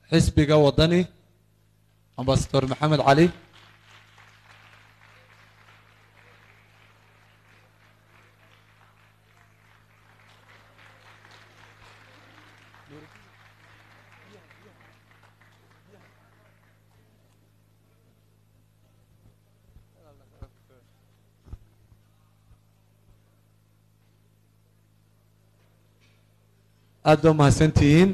xisbiga wadani ambasador maxamed cali aad baa mahadsantihiin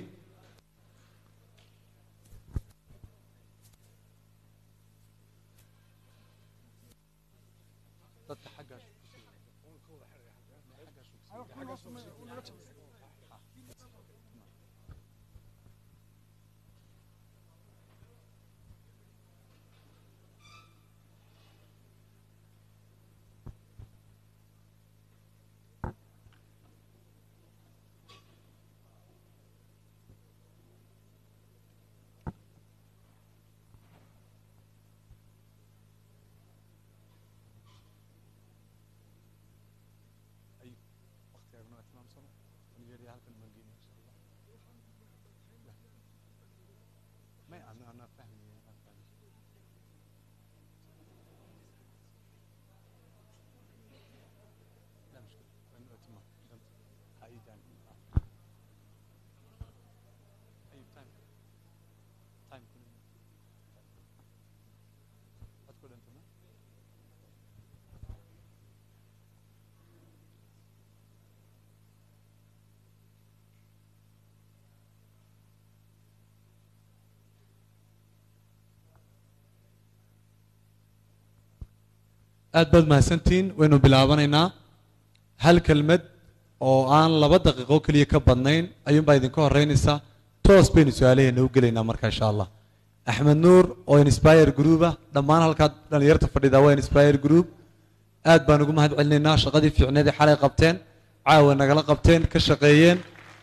aad baad mahadsantihiin waynu bilaabanaynaa hal kelmad oo aan 2 daqiiqo kaliya ka badnayn ayuun baa idinka horeynaysa toos baynu su'aalaheena u gelaynaa marka insha Allah Axmed Nuur oo Inspire Group dhammaan halka dhalinyarta fadhida waa Inspire Group aad baan ugu mahad celinaynaa shaqadii fiicneed ee xalay qabteen caawa nagala qabteen ka shaqeeyeen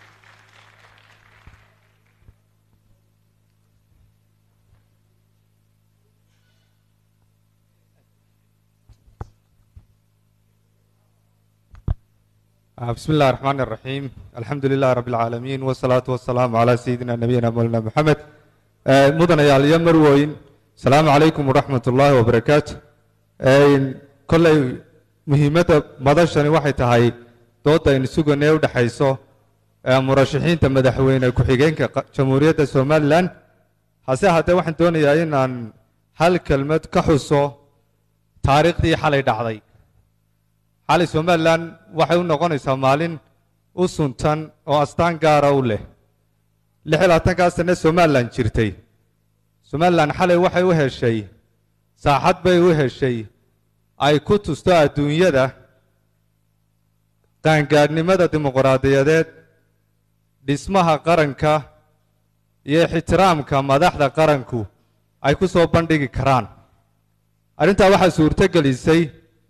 بسم الله الرحمن الرحيم الحمد لله رب العالمين والصلاة والسلام على سيدنا نبينا مولانا محمد مدن يا اليمر وين السلام عليكم ورحمة الله وبركاته كل مهمة مدشني واحد هاي دوتا إن سوق نيو دحيسو مرشحين تمدحوين كحجين كجمهورية الصومال هسه حتى واحد دوني ياين عن هل كلمة كحسو تاريخ دي حالي دعضي حالي سومالان waxay u noqonaysaa maalin u suntan oo astaan gaar ah u leh 16 sano Soomaaliland jirtay Soomaaliland xalay waxay u heshay saaxad bay u heshay ay ku tusto adduunyada qaangaadnimada dimuqraadiyadeed dhismaha qaranka iyo ixtiraamka madaxda qaranku ay ku soo bandhigi karaan arinta waxa suurtagelisay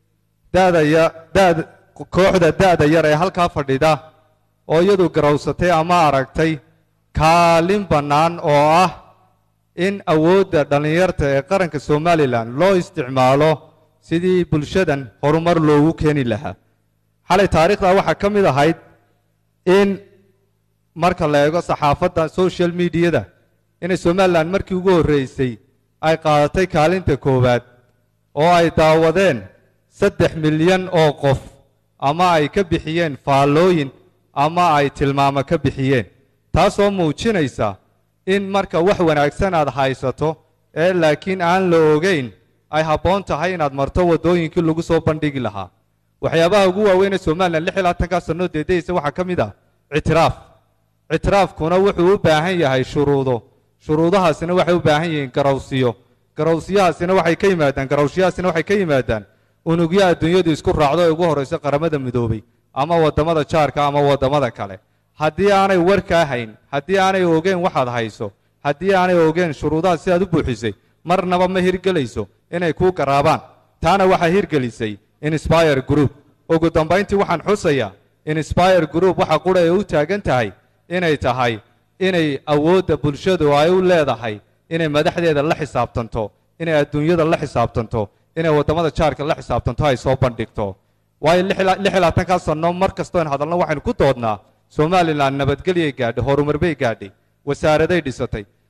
kooxda da'da yar ee halka fadhida oo iyadu garowsatay ama aragtay kaalin banaan oo ah in awoodda dhalinyarta ee qaranka Soomaaliland loo isticmaalo sidii bulshadan horumar loogu keeni lahaa xalay taariikhda waxa ka mid ahayd in marka la eego saxaafadda social media-da in Soomaaliland markii ugu horeysay ay qaadatay kaalinta koowaad oo ay daawadeen 3 milyan oo qof ama ay ka bixiyeen faalooyin ama ay tilmaamo ka bixiyeen taasoo muujinaysa in marka wax wanaagsan aad haysato ee laakiin aan la ogeyn ay habboon tahay inaad marto wadooyinkii lagu soo bandhigi lahaa waxyaabaha ugu waaweyn ee Soomaaliland 16 sano deedaysa waxa ka mid ah ictiraafkuna wuxuu u baahan yahay shuruudahaasina waxay u baahan yihiin garowsiyahaasina waxay ka yimaadaan unugyaha adduunyadu isku raacdo ee ugu horeysa qaramada midoobay ama wadamada jaarka ama wadamada kale haddii aanay warka hayn haddii aanay ogeyn waxaad hayso haddii aanay ogeyn shuruudaha si aad u buuxisay marnaba ma hirgelayso inay ku garaabaan taana waxa hirgelisay Inspire Group ugu dambeyntii waxaan xusayaa Inspire Group waxa qura ay u taagan tahay inay awoodda bulshadu ay u leedahay inay madaxdeeda la xisaabtanto inay adduunyada la xisaabtanto inay wadamada jaarka la xisaabtanto ay soo bandhigto way 16 sano markastoo hadalna waxaan ku doodnaa Soomaaliland nabadgelyo gaadhay horumar bay gaadhay wasaaraday dhisatay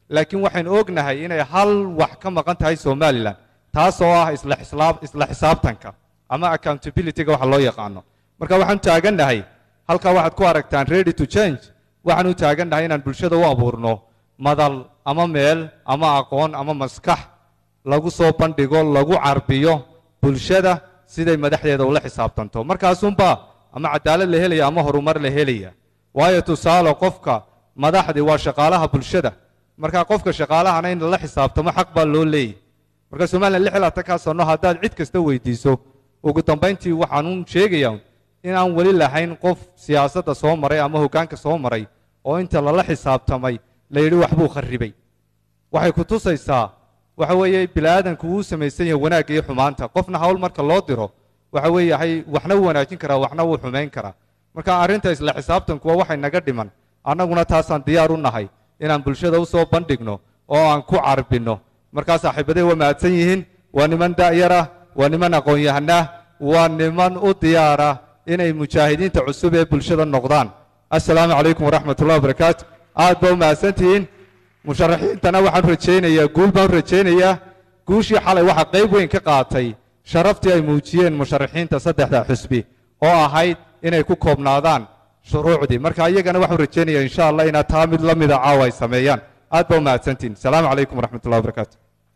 laakiin waxaynu ognahay inay hal wax ka maqan tahay somalilan taasoo ah isla xisaabtanka ama accountability-ga waxa loo yaqaano marka waxaan taagannahay halkaa waxaad ku aragtaan ready to change waxaan u taagannahay inaan bulshada u abuurno madal ama meel ama aqoon ama maskax lagu soo bandhigo lagu carbiyo bulshada siday madaxdeeda ula xisaabtanto markaasunbaa ama cadaalad la helaya ama horumar la helaya waayo tusaale qofka madaxdii waa shaqaalaha bulshada markaa qofka shaqaalahana in lala xisaabtamo xaq baa loo leeyahy marka somalilan 66 sano haddaad cid kasta weydiiso ugu dambayntii waxaanu sheegayaa inaan weli lahayn qof siyaasadda soo maray ama hoggaanka soo maray oo inta lala xisaabtamay la yidhi waxbuu kharribay waxay ku tusaysaa waxa weeye bini'aadanku wuu samaysan yahay wanaagga iyo xumaanta qofna hawl marka loo diro waxa weeyahay waxna wuu wanaajin karaa waxna wuu xumayn karaa marka arrinta isla xisaabtanku waa waxay naga dhiman annaguna taasaan diyaar u nahay inaan bulshada u soo bandhigno oo aan ku carbinno markaa saaxiibaday waa mahadsan yihiin waa niman da'yara waa niman aqoon-yahanah waa niman u diyaara inay mujaahidiinta cusub ee bulshada noqdaan assalaamu calaykum waraxmat ullahi wabarakaatu aad baa u mahadsantihiin musharaxiintana waxaan rajaynayaa guul baan rajaynayaa guushii xalay waxaa qayb weyn ka qaatay sharaftii ay muujiyeen musharaxiinta saddexda xusbi oo ahayd inay ku koobnaadaan shuruucdii marka iyagana waxaan rajaynayaa insha allah inaad taa mid la mida caawa ay sameeyaan aad baa u mahadsantihiin asalaamu calaykum waraxmat ullahi wabarakaatu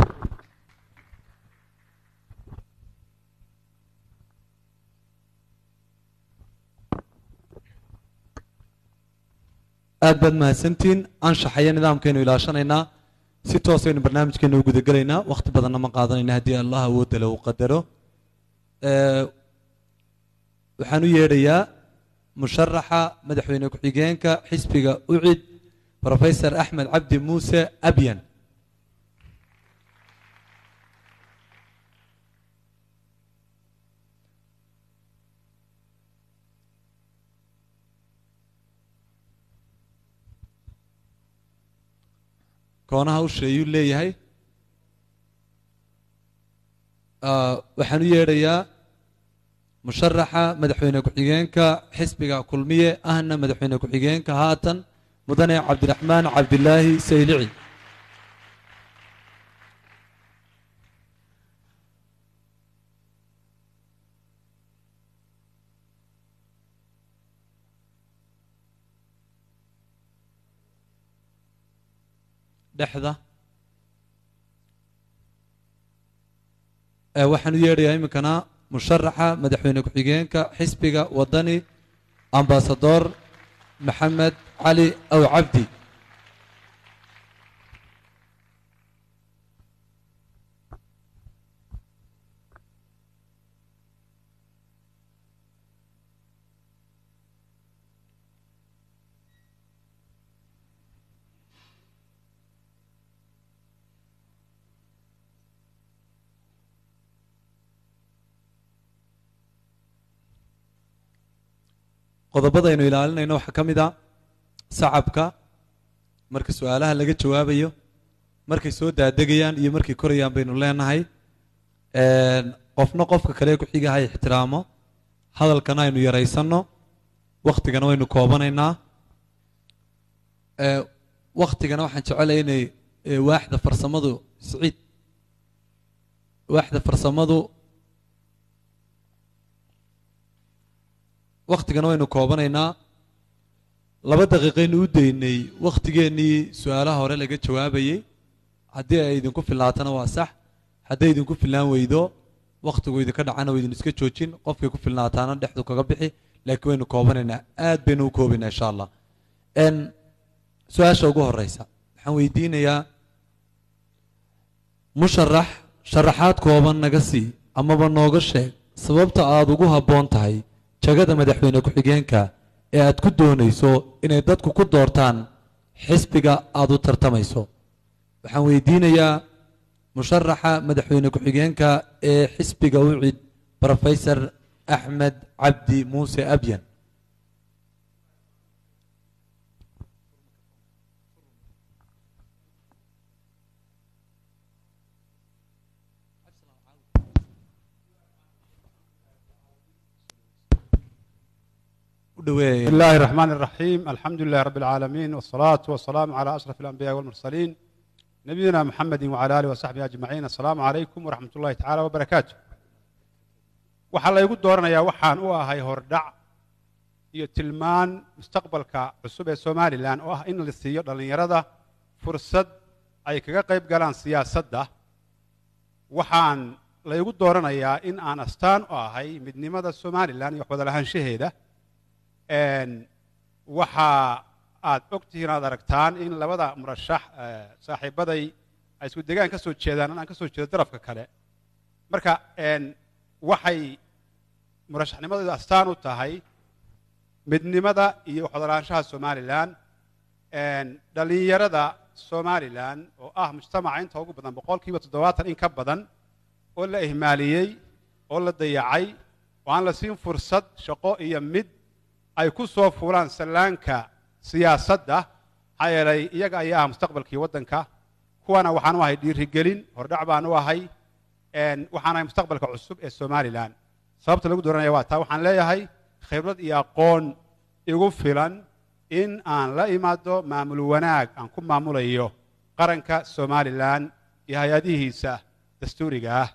aad baad mahadsantihiin anshaxaya nidaamkaynu ilaashanaynaa si toosaynu barnaamijkeena u gudagelaynaa wakhti badanna ma qaadanayna haddii allah awoodda le uu qadaro waxaan u yeedhayaa musharaxa madaxweyne ku-xigeenka xisbiga ucid professor axmed cabdi muuse abyan koonaha usha ayuu leeyahay waxaan u yeedhayaa musharaxa madaxweyne ku-xigeenka xisbiga kulmiye ahna madaxweyne ku-xigeenka haatan mudane cabdiraxmaan cabdilaahi saylici dhexda waxaan u yeedhayaa iminkana musharaxa madaxweyne ku-xigeenka xisbiga wadani ambasador maxamed cali aw cabdi qodobada aynu ilaalinayno waxaa ka mid a sacabka marka su-aalaha laga jawaabayo markay soo daadegayaan iyo markay korayaan baynu leenahay qofna qofka kale ku xiga hay ixtiraamo hadalkana aynu yaraysanno wakhtigana waynu koobanaynaa wakhtigana waxaan jecelahay inay waaxda farsamadu siciid waaxda farsamadu wakhtigana waynu koobanaynaa 2 daqiiqaynu u daynay wakhtigeennii su-aalaha hore laga jawaabayey haddii ay idinku fillaatana waa sax hadday idinku fillaan weydo wakhtigu idinka dhacana wa idin iska joojin qofkay ku filnaataana dhexdu kaga bixi laakiin waynu koobanaynaa aad baynu u koobaynaa insha allah su-aasha ugu horeysa waxaan weydiinayaa musharax sharaxaad kooban naga sii amaba nooga sheeg sababta aada ugu habboon tahay jagada madaxweyne ku-xigeenka ee aad ku doonayso inay dadku ku doortaan xisbiga aada u tartamayso waxaan weydiinayaa musharaxa madaxweyne ku-xigeenka ee xisbiga ucid professor axmed cabdi muuse abyan بسم الله الرحمن الرحيم الحمد لله رب العالمين والصلاة والسلام على أشرف الأنبياء والمرسلين نبينا محمد وعلى آله وصحبه أجمعين. السلام عليكم ورحمة الله تعالى وبركاته. وحلا يقول دورنا يا وحان هاي هردع يتلمان مستقبلك عصوبة الصومالي لأن إن الاستيار اللي يرده فرصة أي كقريب قالان سياسة ده وحان لا يقول دورنا يا إن أنستان هاي من مدى الصومالي لأن يحوذ لها شهيدة إن وحا aad ogtihiin aad aragtaan in labada murashax saaxiibaday ay isku deegaan ka soo jeedaan aan ka soo jeedo darafka kale marka waxay murashaxnimadoodu astaan u tahay midnimada iyo xodolaanshaha Somaliland dhalinyarada Somaliland oo mujtamaca inta ugu badan 70% in ka badan oo la ihmaaliyay oo la dayacay oo aan la siin fursad shaqo iyo mid ay ku soo fuulaan salaanka siyaasadda hay'alay iyaga ayaa mustaqbalkii wadanka kuwana waxaan u ahay dhiirigelin hordhac baan u ahay waxaan ahay mustaqbalka cusub ee Somaliland sababta lagu dooranaya waa taa waxaan leeyahay khibrad iyo aqoon igu filan in aan la imaado maamul wanaag aan ku maamulayo qaranka Somaliland iyo hay'adihiisa dastuuriga ah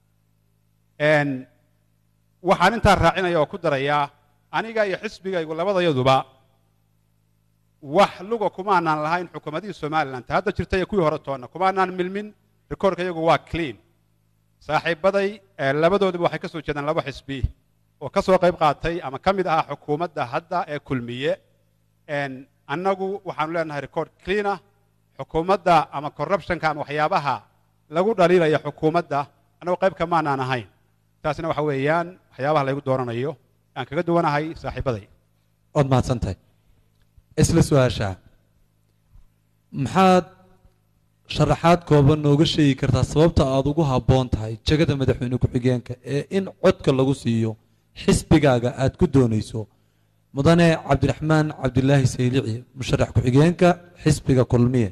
waxaan inta raacinaya oo ku darayaa aniga iyo xisbigaygu labadayaduba wax lugo kuma aanan lahayn xukuumadii Somaliland hadda jirtay kuwii hore toona kuma aanan milmin rekoorka iyagu waa clean saaxiibaday labadooduba waxay ka soo jeedaan laba xisbi oo ka soo qayb qaatay ama kamid ah xukuumadda hadda ee kulmiye annagu waxaan leenahay record clean ah xukuumadda ama corruptionka ama waxyaabaha lagu dhaliilaya xukuumadda annagu qayb kama aanan ahayn taasina waxa weeyaan waxyaabaha lagu dooranayo aan kaga duwanahay saaxiibaday ood mahadsantahay isla su'aasha maxaad sharaxaad kooban nooga sheegi kartaa sababta aad ugu habboon tahay jagada madaxweyne ku-xigeenka ee in codka lagu siiyo xisbigaaga aad ku doonayso mudane cabdiraxmaan cabdilaahi saylici musharax ku-xigeenka xisbiga kulmiye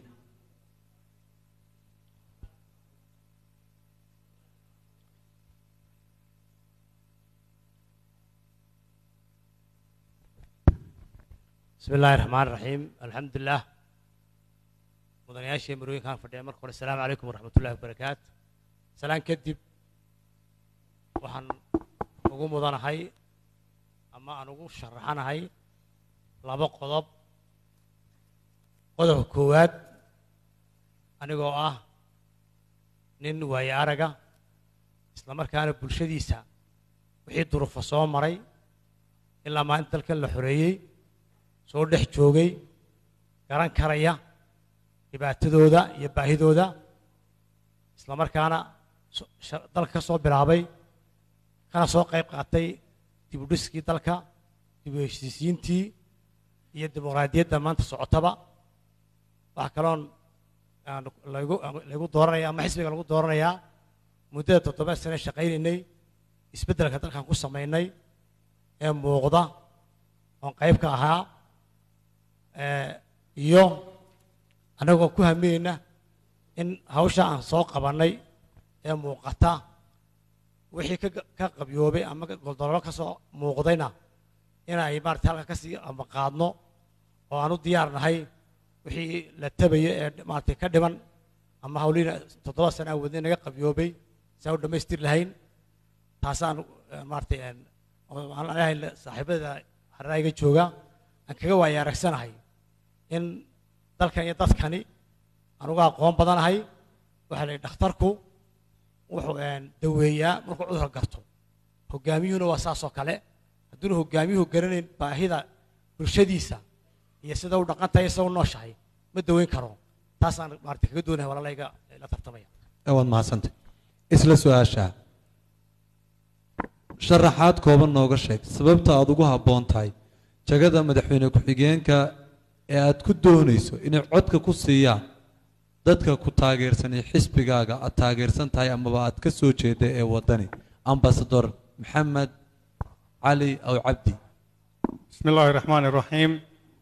بسم الله الرحمن الرحيم الحمد لله مدنياشي مروين كان فدي مركو السلام عليكم ورحمة الله وبركاته سلام كدب وحن ugu mudanahay ama aan ugu sharaxanahay laba qodob qodobka koowaad anigoo nin waaya araga isla markaana bulshadiisa wixii duruufo soo maray ilaa maanta dalkan la xoreeyay soo dhex joogay garan karaya dhibaatadooda iyo baahidooda isla markaana dalka soo bilaabay kana soo qayb qaatay dib u dhiskii dalka dib u heshiisiintii iyo dimuqraadiyadda maanta socotaba waxa kaloon lagu dooranaya ama xisbiga lagu dooranayaa muddada 7 sano shaqaynaynay isbeddelka dalkan ku samaynay ee muuqda oo qayb ka ahaa iyo anagoo ku hamiyeyna in hawsha aan soo qabanay ee muuqata wixii ka qabyoobay ama goldololo ka soo muuqdayna inay maartay halka ka sii ama qaadno oo aan u diyaarnahay wixii la tabayo ee maartay ka dhiman ama hawliina 7 sano wadin naga qabyoobay saa u dhamaystir lahayn taasaan maartay aan leeyahay saaxiibada harayga jooga aan kaga waaya aragsanahay in dalkan iyo dadkani aan uga aqoon badanahay waxa la dhakhtarku wuxuu daweeyaa markuu cudur garto hogaamiyuhuna waa saas oo kale hadduu hogaamiyuhu garanayn baahida bulshadiisa iyo sida uu dhaqan tahay soo nooshahay ma daweyn karo taasaan maartay kaga doonahay walaalayga la tartamaya aad mahadsantahay isla su'aasha sharaxaad kooban nooga sheeg sababta aad ugu habboon tahay jagada madaxweyne ku-xigeenka ee aad ku doonayso inay codka ku siiyaan dadka ku taageersan ee xisbigaaga aad taageersan tahay amaba aad ka soo jeeda ee wadani ambassador maxamed cali aw cabdi بسم الله الرحمن الرحيم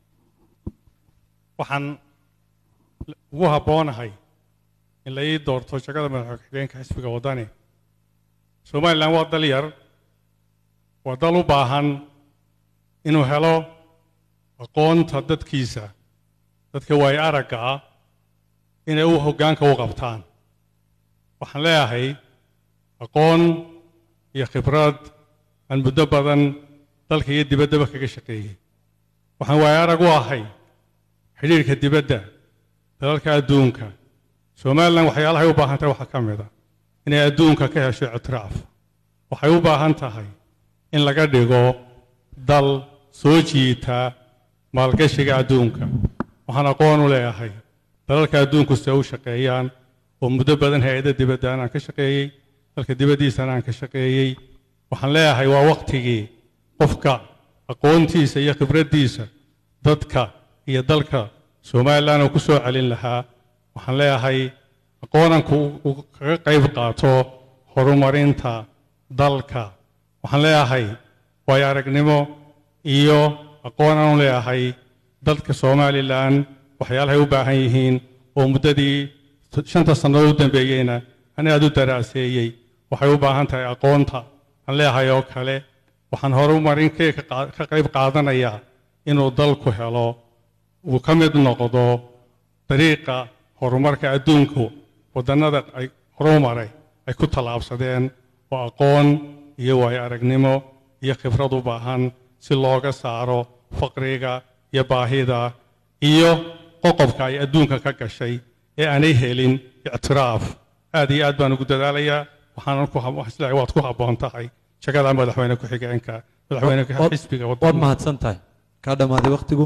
waxaan ugu habboonahay in la ii doorto jagada madaxweyne xisbiga wadani Somaliland waa dal yar waa dal u baahan inuu helo aqoonta dadkiisa dadka way aragga inay u hoggaanka u qabtaan waxaan leeyahay aqoon iyo khibrad aan muddo badan dalka iyo dibaddaba kaga shaqeeyey waxaan waayo arag u ahay xidhiirka dibadda dalalka adduunka somalilan waxyaalahay u baahan tahay waxaa ka mid ah inay adduunka ka hesho ictiraaf waxay u baahan tahay in laga dhigo dal soo jiita maalgashiga adduunka waxaan aqoon u leeyahay dalalka adduunku se u shaqeeyaan oo muddo badan hay-adda dibadda anaan ka shaqeeyey dalka dibaddiisana aan ka shaqeeyey waxaan leeyahay waa waqtigii qofka aqoontiisa iyo khibraddiisa dadka iyo dalka somalilan oo ku soo celin lahaa waxaan leeyahay aqoonanku uu kaga qayb qaato horumarinta dalka waxaan leeyahay waayo aragnimo iyo aqoonaan u leeyahay dadka somalilan waxyaalahay u baahan yihiin oo muddadii 5 sannadood u dambeeyeyna ani aad u daraaseeyey waxay u baahan tahay aqoonta aan leeyahay oo kale waxaan horumarin ka qayb qaadanayaa inuu dalku helo uu ka mid noqdo dariiqa horumarka adduunku waddannada ay horumaray ay ku tallaabsadeen oo aqoon iyo waayo aragnimo iyo khibrad u baahan si looga saaro faqriga iyo baahida iyo qoqobka ay adduunka ka gashay ee aanay helin ictiraaf aad iyo aad baan ugu dadaalayaa waxaan waad ku habboon tahay shaqada madaxweyne ku-xigeenka madaxweyne xisbiga waad mahadsan tahay kaa dhammaaday waqtigu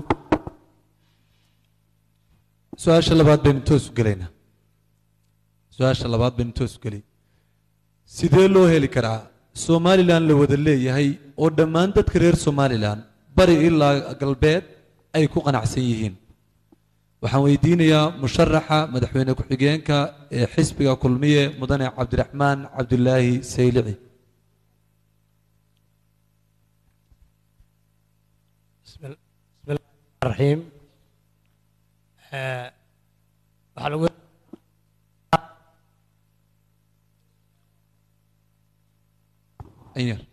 su-aasha labaad baynu toos u gelaynaa su-aasha labaad baynu toos u gelay sidee loo heli karaa somalilan la wada leeyahay oo dhammaan dadka reer somalilan bari ilaa galbeed ay ku qanacsan yihiin waxaan weydiinayaa musharaxa madaxweyne ku-xigeenka ee xisbiga kulmiye mudane cabdiraxmaan cabdulaahi saylici الرحيم waxaa lagu أير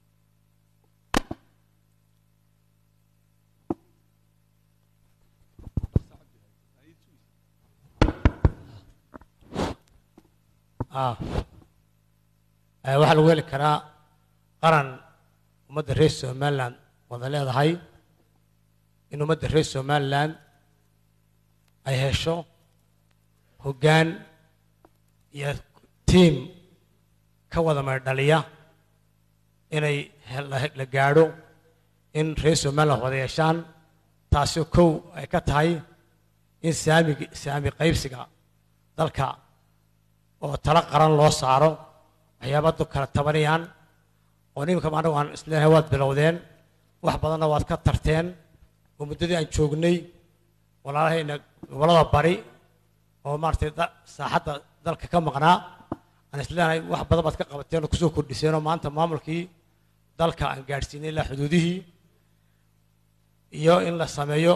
waxaa lagu heli karaa qaran ummadda reer somaliland wada leedahay in ummadda reer somaliland ay hesho hoggaan iyo tiim ka wada maydhaliya inay la gaadho in reer somaliland wada yeeshaan taasoo kow ay ka tahay in saami qaybsiga dalka oo talo qaran loo saaro waxyaabadu kala tabanayaan oo nimanka anagu aan isleenahay waad bilowdeen wax badanna waad ka tarteen oo muddadii aan joognay walaalahayna gobollada bari oo maaragtay saaxadda dalka ka maqnaa aan isleenahay wax badan baad ka qabateen oo kusoo kordhiseen oo maanta maamulkii dalka aan gaadhsiinay ilaa xuduudihii iyo in la sameeyo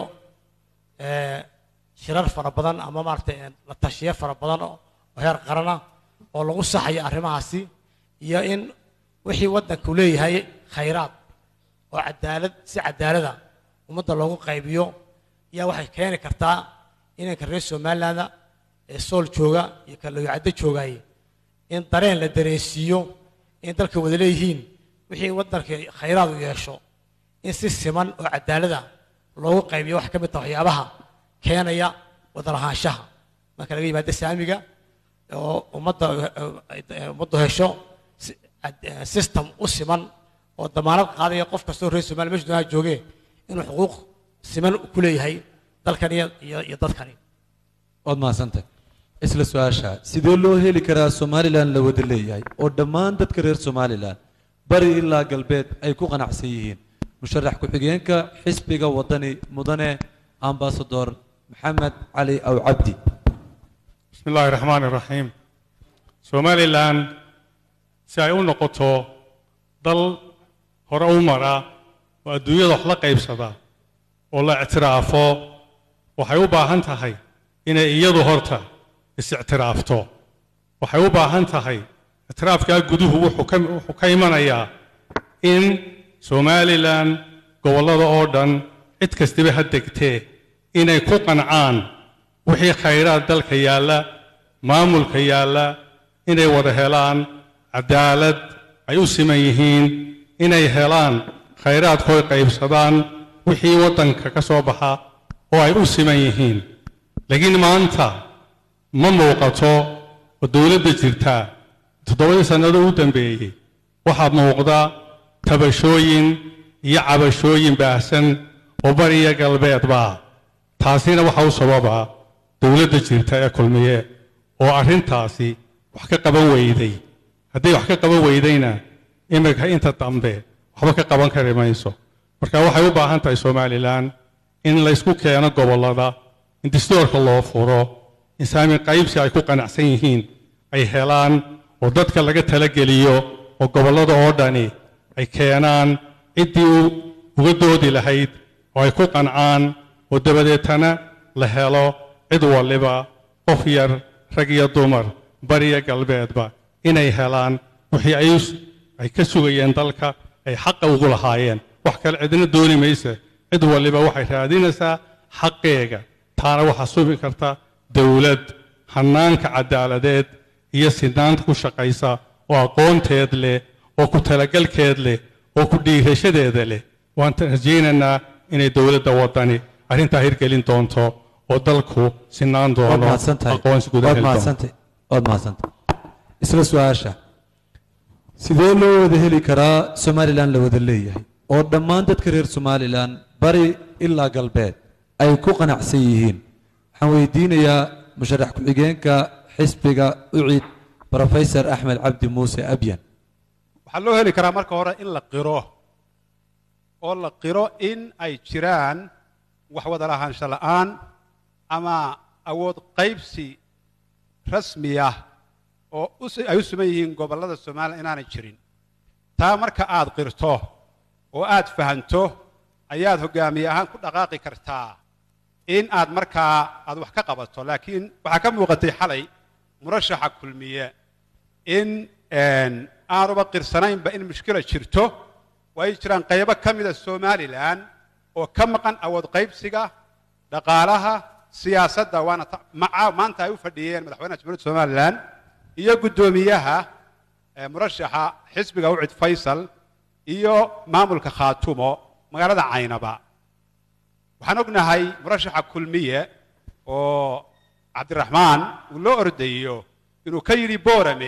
shirar fara badan ama maaragtay la tashiye fara badan oo heer qarana oo lagu saxayo arrimahaasi iyo in wixii waddanku leeyahay khayraad oo si cadaalada ummadda loogu qaybiyo ayaa waxay keeni kartaa inanka reer somaliland ee sool jooga iyo ka looyacaddo joogaaye in dareen la dareensiiyo in dalka wada leeyihiin wixii waddanka khayraad u yeesho in si siman oo cadaalada loogu qaybiyo wax ka mid taha waxyaabaha keenaya wada lahaanshaha marka laga yimaado saamiga oo ummaddu hesho system u siman oo damaanad qaadaya qof kastoo reer somaliland meesha doonaha joogee inuu xuquuq siman ku leeyahay dalkan iyo dadkani waad mahadsantahay isla su-aasha sidee loo heli karaa somalilan la wada leeyahay oo dhammaan dadka reer somalilan bari ilaa galbeed ay ku qanacsan yihiin musharax ku-xigeenka xisbiga wadani mudane ambasador maxamed cali aw cabdi بسم الله الرحمن الرحيم somaliland si ay u noqoto dal hore u mara oo adduunyada wax la qaybsada oo la ictiraafo waxay u baahan tahay inay iyadu horta is-ictiraafto waxay u baahan tahay ictiraafkaa guduhu wuxuu ka imanayaa in somaliland gobollada oo dhan cid kastaba ha degtee inay ku qancaan wixii khayraad dalka yaalla maamulka yaalla inay wada helaan cadaalad ay u siman yihiin inay helaan khayraadkooy qaybsadaan wixii waddanka ka soo baxa oo ay u siman yihiin laakiin maanta ma muuqato oo dowladda jirta 7 sannado u dambeeyey waxaa muuqda tabashooyin iyo cabashooyin baahsan oo bariya galbeedba taasina waxa u sababa dowladda jirta ee kulmiye oo arrintaasi wax ka qaban weyday hadday wax ka qaban weydayna imika inta dambe waxba ka qaban kari mayso marka waxay u baahan tahay Somaliland in la isku keeno gobolada in dastuurka loo furo in saami qaybsi ay ku qanacsan yihiin ay helaan oo dadka laga tala geliyo oo gobolada oo dhani ay keenaan cidii uga doodi lahayd oo ay ku qancaan oo dabadeetana la helo cid waliba qof yar rag iyo dumar bariya galbeedba inay helaan wixii ay ka sugayeen dalka ay xaq ugu lahaayeen wax kale cidina dooni maysa cid waliba waxay raadinaysaa xaqeega taana waxa subi karta dawlad hanaanka cadaaladeed iyo sinaanta ku shaqaysa oo aqoonteed leh oo ku talagalkeed leh oo ku dhiirashadeeda leh waan rajaynaynaa inay dawladda wadani arrintaa hirgelin doonto oo dalku sinaan doono aqoonsi gudaha waad mahadsantahay isla su'aasha sidee loo wada heli karaa Somaliland la wada leeyahay oo dhammaan dadka reer Somaliland bari ilaa galbeed ay ku qanacsan yihiin waxaan weydiinayaa musharax ku-xigeenka xisbiga UCID Professor Axmed Cabdi Muuse Abyan waxaa loo heli karaa marka hore in la qiro in ay jiraan wax wada lahaansho la'aan ama awood qaybsi rasmi ah oo ay u suman yihiin gobollada Soomaaliya inaanay jirin taa marka aad qirto oo aad fahanto ayaad hogaamiye ahaan ku dhaqaaqi kartaa in aad markaa aad wax ka qabato laakiin waxaa ka muuqatay xalay murashaxa kulmiye in aanuba qirsanaynba in mushkila jirto way jiraan qaybo ka mid ah Somaliland oo ka maqan awood qaybsiga dhaqaalaha siyaasadda waana maanta ay u fadhiyeen madaxweynaha jamhuuriyadda Somaliland iyo gudoomiyaha murashaxa xisbiga UCID Faysal iyo maamulka Khaatumo magaalada Caynaba waxaan ognahay murashaxa kulmiye oo Cabdiraxmaan uu loo ordayo inuu ka yiri Boorame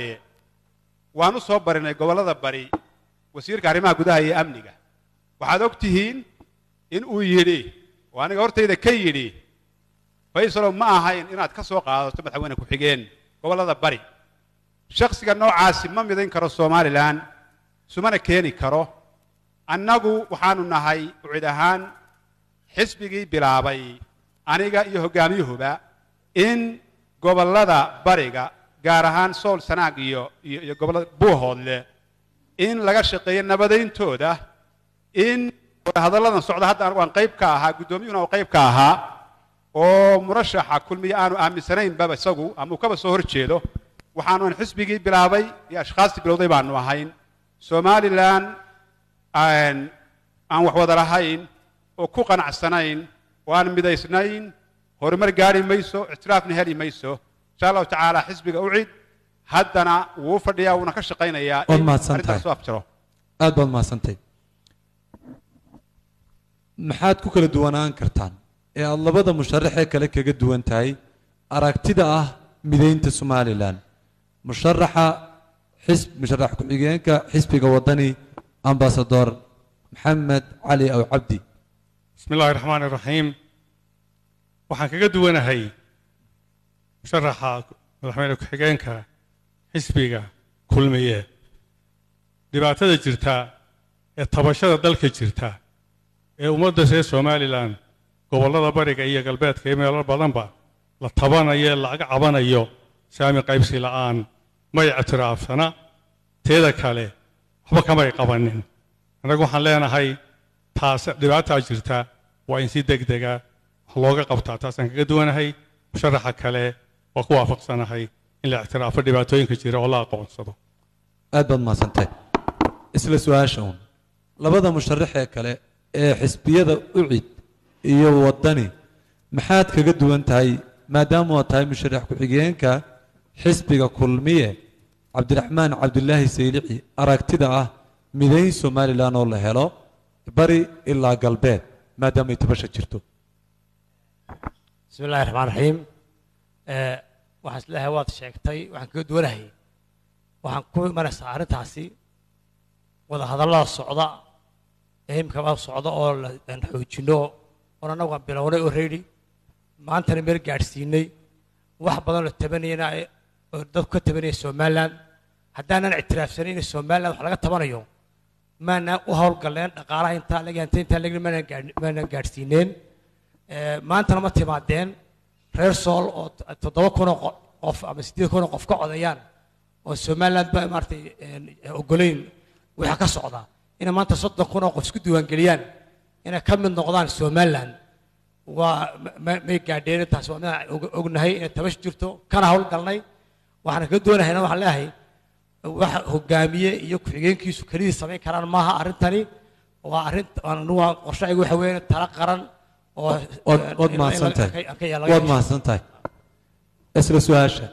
waanu soo barinay gobolada bari wasiirka arrimaha gudaha iyo amniga waxaad ogtihiin in uu yiri oo aniga hortayda ka yiri Faysal ma ahayn inaad ka soo qaadato madaxweyne ku xigeen gobolada bari shakhsiga noocaasi ma midayn karo Somaliland sumana keeni karo annagu waxaanu nahay UCID ahaan xisbigii bilaabay aniga iyo hogaamiyuhuba in gobolada bariga gaar ahaan Sool Sanaag iyo gobolada Buuhoodle in laga shaqeeyo nabadayntooda in hadaladan socda hadda anigu aan qayb ka ahaa gudoomiyuhuna oo qayb ka ahaa oo murashaxa kulmiye aanu aaminsanayn baba isagu ama uu kaba soo horjeedo waxaanu xisbigii bilaabay iyo ashqaasti bilowday baanu ahayn Somaliland aan wax wada lahayn oo ku qanacsanayn oo aan midaysnayn horumar gaari mayso ictiraafna heli mayso insha Allah taala xisbiga UCID haddana wuu fadhiyaa wuuna ka shaqaynayaa in arrintaas soo afjaro aad baad mahadsantahay maxaad ku kala duwanaan kartaan ee aad labada musharaxee kale kaga duwan tahay aragtida ah midaynta Somaliland musharaxa musharax ku-xigeenka xisbiga wadani ambassador محمد علي أو عبدي بسم الله الرحمن الرحيم waxaan kaga duwanahay musharaxa madaxweyne ku-xigeenka xisbiga kulmiye dhibaatada jirta ee tabashada dalka jirta ee ummadda Somaliland gobolada bariga iyo galbeedka iyo meelo badanba la tabanayo laga cabanayo saami qaybsi la'aan ma ictiraafsana teeda kale waxba kama qabanin anagu waxaan leenahay taas dhibaatada jirta waa in si degdega wax looga qabtaa taasaan kaga duwanahay musharaxa kale waa ku waafaqsanahay in la ictiraafo dhibaatooyinka jira oo la aqoonsado aad baad mahadsantahay isla su'aashan labada musharaxee kale ee xisbiyada UCID iyo wadani maxaad kaga duwan tahay maadaama waa tahay musharax ku-xigeenka xisbiga kulmiye cabdiraxmaan cabdulaahi saylici aragtida ah midayn somalilan oo la helo bari ilaa galbeed maadaama ay tabasha jirto بسم الله الرحمن الرحيم waxaan isleeyahay waad sheegtay waxaan kaga duwanahay waxaan ku imanaysaa arrintaasi wada hadallada socda imkaba socda oo aan xoojino oo anagu aan bilownay already maantana meel gaadhsiinay wax badan oo tabanayna oo dadku ka tabanaya somaliland haddaanan ictiraafsanayn in somaliland wax laga tabanayo maana u howlgaleen dhaqaalaha intaa laga hantay intaa laga maana gaadhsiineen maantana ma timaadeen reer sool oo 7,000 qof ama 8,000 qof ka codayaan oo somaliland ba maartay ogoleyn waxa ka socda in maanta 30,000 qof isku diiwaan geliyaan inay ka mid noqdaan somaliland waa may gaadheen taas waa ognahay in tabash jirto kana howlgalnay waxaan ka doonahay waxaan leeyahay wax hogaamiye iyo ku-xigeenkiisu kaliya sameyn karaan maaha arrintani waa arrin waa qorshaygu waxa weeye tala qaran waad mahadsantahay isla su-aasha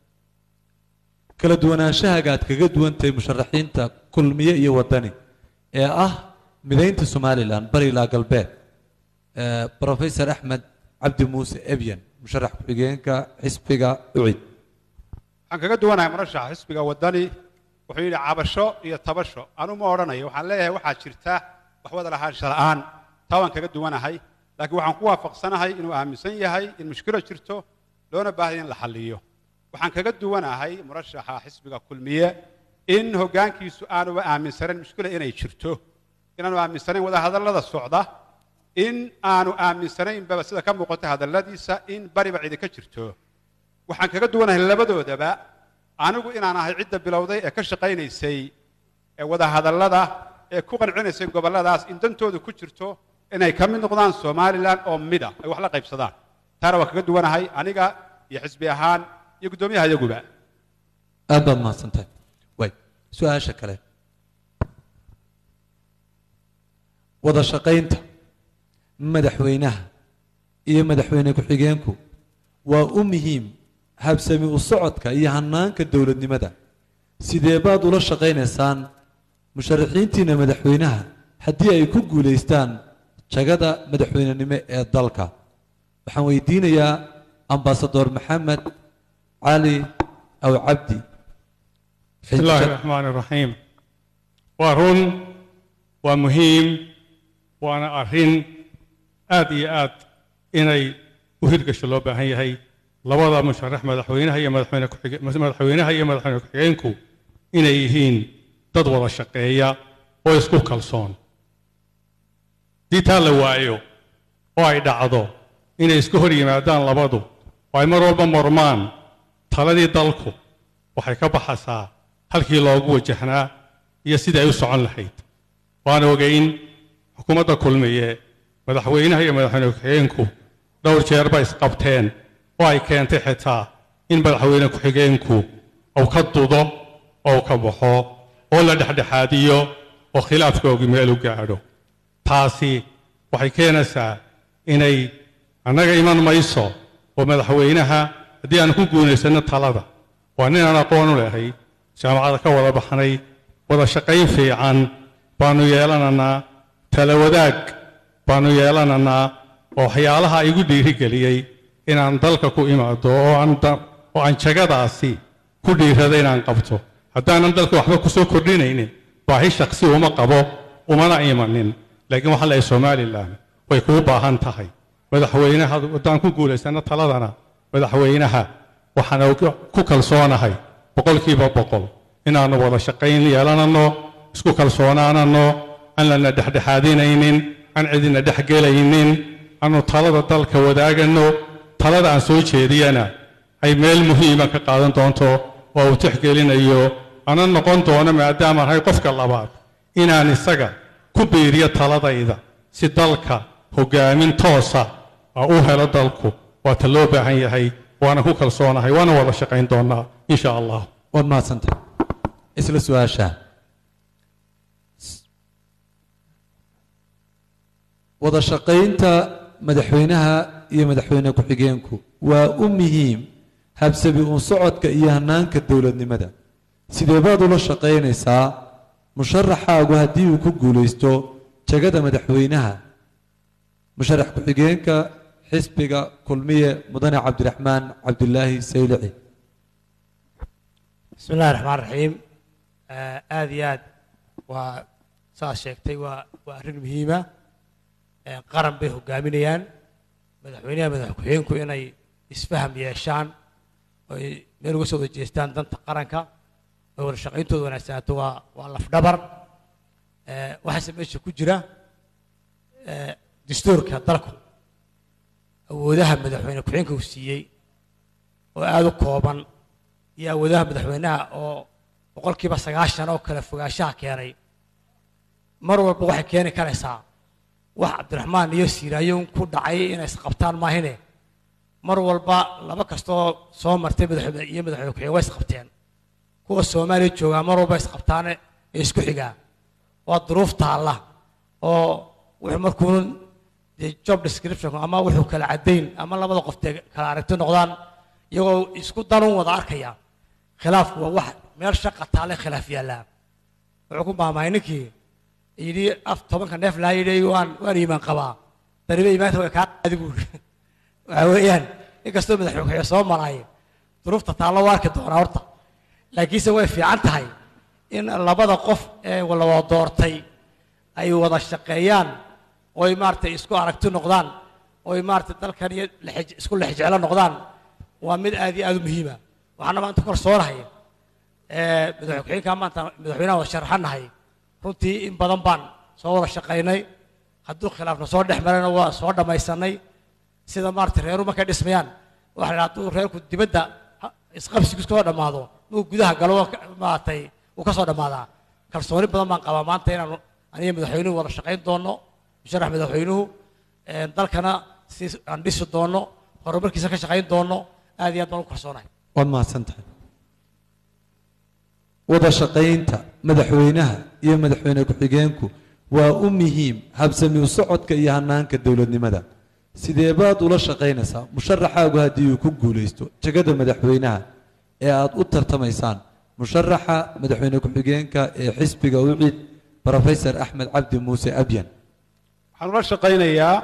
kala duwanaanshahaga aad kaga duwantahay musharaxiinta kulmiye iyo wadani ee ah midaynta somalilan bari ilaa galbeed professor axmed cabdi muuse ebyan musharax ku-xigeenka xisbiga ucid waxaan kaga duwanahay murashaxa xisbiga wadani wuxuu yidhi cabasho iyo tabasho anu ma odhanayo waxaan leeyahay waxaa jirta wax wada lahaansha la'aan taa waan kaga duwanahay laakiin waxaan ku waafaqsanahay inuu aaminsan yahay in mushkilo jirto loona baahay in la xalliyo waxaan kaga duwanahay murashaxa xisbiga kulmiye in hoggaankiisu aanuba aaminsanayn mushkilo inay jirto inaanu aaminsanayn wada hadallada socda in aanu aaminsanaynbaba sida ka muuqata hadalladiisa in bariba cidi ka jirto waxaan kaga duwanahay labadoodaba anigu inaan ahay cidda bilowday ee ka shaqaynaysay ee wada hadallada ee ku qancinaysay gobolladaas in dantoodu ku jirto inay ka mid noqdaan somalilan oo mida ay wax la qaybsadaan taana waa kaga duwanahay aniga iyo xisbi ahaan iyo guddoomiyaha iyaguba aad baad mahadsantahay way su-aasha kale wada shaqaynta madaxweynaha iyo madaxweyne ku-xigeenku waa u muhiim habsami u socodka iyo hanaanka dowladnimada sidee baad ula shaqaynaysaan musharaxiintiina madaxweynaha haddii ay ku guulaystaan jagada madaxweynenimo ee dalka waxaan weydiinayaa ambasador maxamed cali aw cabdi بسم الله الرحمن الرحيم وارون ومهم وانا ارين ادي اد اني وهرق شلوبه هي لبدا مشرح مدحوينها هي مدحوينها هي مدحوينها كحينكو اني يهين dad wada shaqeeya oo isku kalsoon diitaa la waayo oo ay dhacdo inay isku hor yimaadaan labadu oo ay mar walba mormaan taladii dalku waxay ka baxaysaa halkii loogu wajahnaa iyo sidii ay u socon lahayd waan ogeyn xukuumadda kulmiye madaxweynaha iyo madaxweyne ku-xigeenku dhowr jeer bay isqabteen oo ay keentay xitaa in madaxweyne ku-xigeenku uu ka dudo oo ka baxo oo la dhexdhexaadiyo oo khilaafkoogi meel u gaadho taasi waxay keenaysaa inay annaga iman mayso oo madaxweynaha haddii aan ku guulaysanno talada waa ninaan aqoon u lehay jaamacada ka wada baxnay wada shaqayn fiican baanu yeelanaynaa tala wadaag baanu yeelanaynaa oo waxyaalaha igu dhiirigeliyey inaan dalka ku imaado oo aan jagadaasi ku dhiirada inaan qabto haddaanan dalka waxba ku soo kordhinaynin baahi shaksi uma qabo umana imanin laakiin waxaa leeyahay somalilan way kuu baahan tahay madaxweynaha haddaan ku guulaysano taladana madaxweynaha waxaan ku kalsoonahay 100% inaanu wada shaqayn yeelanano isku kalsoonaanano aan lana dhexdhexaadinaynin aan cidina dhexgelaynin aanu talada dalka wadaagano talada aan soo jeediyana ay meel muhiima ka qaadan doonto oo uu tixgelinayo ana noqon doono maadaama ahay qofka labaad inaan isaga ku beeriyo taladayda si dalka hogaamin toosa u helo dalku waa ta loo baahan yahay waana ku kalsoonahay waana wada shaqayn doonaa insha allah waad mahadsantahay isla su-aasha wada shaqaynta madaxweynaha iyo madaxweyne ku-xigeenku waa u muhiim habsabi uun socodka iyo hanaanka dowladnimada sidee baad ula shaqaynaysaa musharaxaagu haddii uu ku guulaysto jagada madaxweynaha musharax ku-xigeenka xisbiga kulmiye mudane cabdiraxmaan cabdilaahi saylici بسم الله الرحمن الرحيم آد وصار شيكتي وأرن مهمة قرن به قامينيان مدحوينيان مدحوينكو إني يسفهم يشان ومن وسط الجيستان دنت قرنكا ورشقينتو ونساتو والله في دبر وحسب إيش كجرة دستور كدركو وذهب مدحوينكو حينكو سيي وآدو كوبان يا وذهب مدحوينها أو وقول كيف سجاشنا أو كلا فجاشة كيري مرة بروح كيري كنسا واحد عبد الرحمن يسير يوم كود عين يسقطان ما هنا مرة والبا لما كستو صوم مرتبة يمدح يوكي ويسقطين هو السومالي جوا مرة بيسقطان يسكو حجا والظروف تعالى أو وحمر كون job description أما وحو كلا عدين أما لما وقفت كلا عرفتون نقدان يو يسكو دارون وضع كيا خلاف واحد مير شقة تعالى خلاف يلا وعقوب ما ينكي يدي طبعا كان نف لا يدي وان يمان قبا ترى ما هو كان يقول وين يقصد من الحكي صوم مراي ظروف تعالى وارك دورة ورطة لكن سوى في عنتهاي إن الله بدأ قف ولا ودورتي أي وضع الشقيان ويمارت يسكو عرقتو نقدان ويمارت تلك لحج يسكو لحج على نقدان ومن هذه مهمة وأنا ما أنتكر صورها مدحوين كمان مدحوين وشرحنا هاي runtii in badan baan soo wada shaqaynay hadduu khilaafna soo dhex marayna waa soo dhammaysanay sida maarta reeru markay dhismayaan waxa la hadduu reerku dibadda isqabsigu soo dhammaado uu gudaha galo maartay uu ka soo dhammaadaa kalsooni badan baan qabaa maanta inaan aniga madaxweynuhu wada shaqayn doono musharax madaxweynuhu dalkana si aan dhisi doono horumarkiisa ka shaqayn doono aad iyo aad baan u kalsoonahay waad mahadsantahay wada shaqaynta madaxweynaha iyo madaxweyne ku-xigeenku waa u muhiim habsami u socodka iyo hanaanka dowladnimada sidee baad ula shaqaynaysaa musharaxaagu haddii uu ku guulaysto jagada madaxweynaha ee aad u tartamaysaan musharaxa madaxweyne ku-xigeenka ee xisbiga ucid professor axmed cabdi muuse abyan waxaan ula shaqaynayaa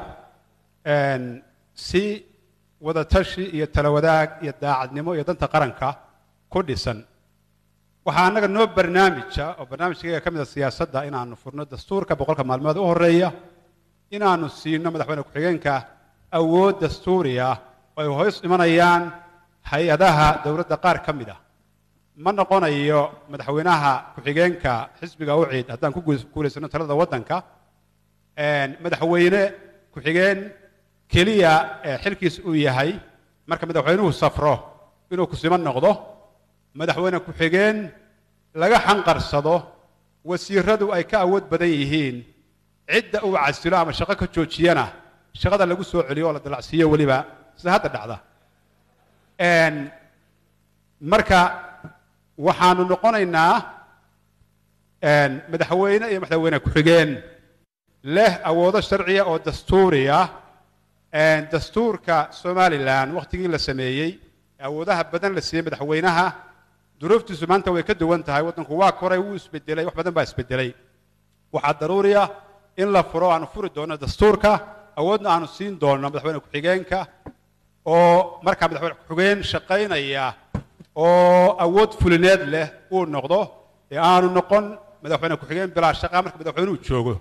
si wadatashi iyo tala wadaag iyo daacadnimo iyo danta qaranka ku dhisan waxaa annaga noo barnaamija oo barnaamijkayga ka mid a siyaasadda inaanu furno dastuurka boqolka maalmood u horreeya inaanu siino madaxweyne ku-xigeenka awood dastuuri ah oo ay hoos imanayaan hay-adaha dowladda qaar ka mid ah ma noqonayo madaxweynaha ku-xigeenka xisbiga ucid haddaan ku guulaysano talada waddanka madaxweyne ku-xigeen keliya xilkiis uu yahay marka madaxweynuhu safro inuu kusimo noqdo madaxweyne ku-xigeen laga xanqarsado wasiiradu ay ka awood badan yihiin cidda uu casilo ama shaqo ka joojiyana shaqada lagu soo celiyo oo la dalacsiiyo weliba sida hadda dhacda marka waxaanu noqonaynaa madaxweyne iyo madaxweyne ku-xigeen leh awoodo sharciya oo dastuuri ah dastuurka somalilan wakhtigii la sameeyey awoodaha badan la siiyey madaxweynaha duruuftiisu maanta way ka duwan tahay waddanku waa koray wuu isbedelay wax badan baa isbedelay waxaa daruuriya in la furo aanu furi doono dastuurka awoodna aanu siin doono madaxweyne ku-xigeenka oo markaa madaxweyne ku-xigeen shaqaynaya oo awood fulineed leh uu noqdo ee aanu noqon madaxweyne ku-xigeen bilaa shaqa marka madaxweynuhu joogo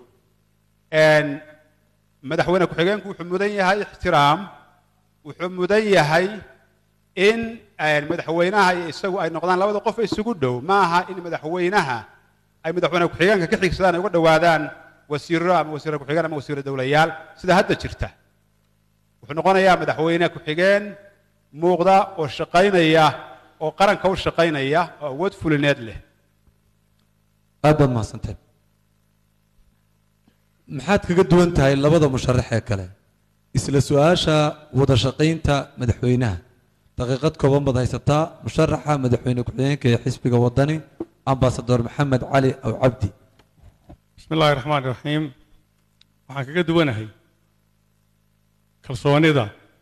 madaxweyne ku-xigeenku wuxuu mudan yahay ixtiraam wuxuu mudan yahay in madaxweynaha iyo isagu ay noqdaan labada qof isugu dhow ma aha in madaxweynaha ay madaxweyne ku-xigeenka ka xigsadaan ay uga dhowaadaan wasiiro ama wasiire ku-xigeen ama wasiiro dowlayaal sida hadda jirta wuxuu noqonayaa madaxweyne ku-xigeen muuqda oo shaqaynaya oo qaranka u shaqaynaya oo awood fulineed leh aad baad mahadsantahay maxaad kaga duwan tahay labada musharax ee kale isla su-aasha wada shaqaynta madaxweynaha daqiiqad kooban baad haysataa musharaxa madaxweyne ku-xigeenka ee xisbiga wadani ambasador maxamed cali aw cabdi بسم الله الرحمن الرحيم waxaan kaga duwanahay kalsoonida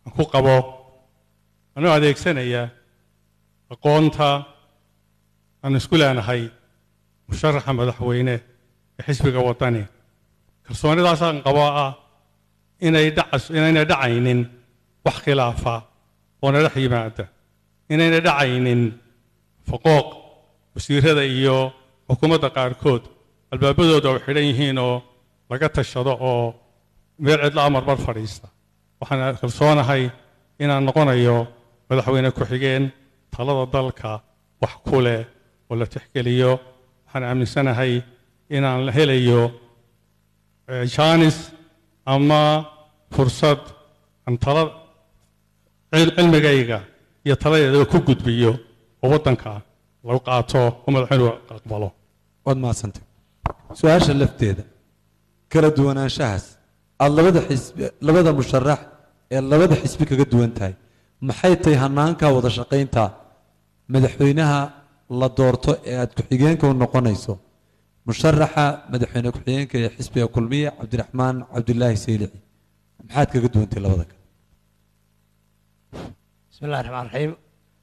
aan ku qabo anoo adeegsanaya aqoonta aan isku leenahay musharaxa madaxweyne ee xisbiga waddani kalsoonidaasaan qabo ah inayna dhacaynin wax khilaafa oo na dhex yimaada inayna dhacaynin faqooq wasiirada iyo xukuumadda qaarkood albaabadooda oo xidhan yihiin oo laga tashado oo meel cidla marmar fadhiista waxaan kalsoonahay inaan noqonayo madaxweyne ku-xigeen talada dalka wax ku leh oo la tixgeliyo waxaan aaminsanahay inaan helayo jaanis ama fursad aan cilmigayga iyo taladeeda ku gudbiyo oo waddanka lagu qaato oo madaxweynuhu aqbalo waad mahadsantay su-aasha lafteeda kala duwanaanshahaas aada labada musharax ee labada xisbi kaga duwan tahay maxay tahay hanaanka wada shaqaynta madaxweynaha la doorto ee aada ku-xigeenka u noqonayso musharaxa madaxweyne ku-xigeenka ee xisbiga kulmiye cabdiraxmaan cabdulaahi saylici maxaad kaga duwantay labada kale بسم الله الرحمن الرحيم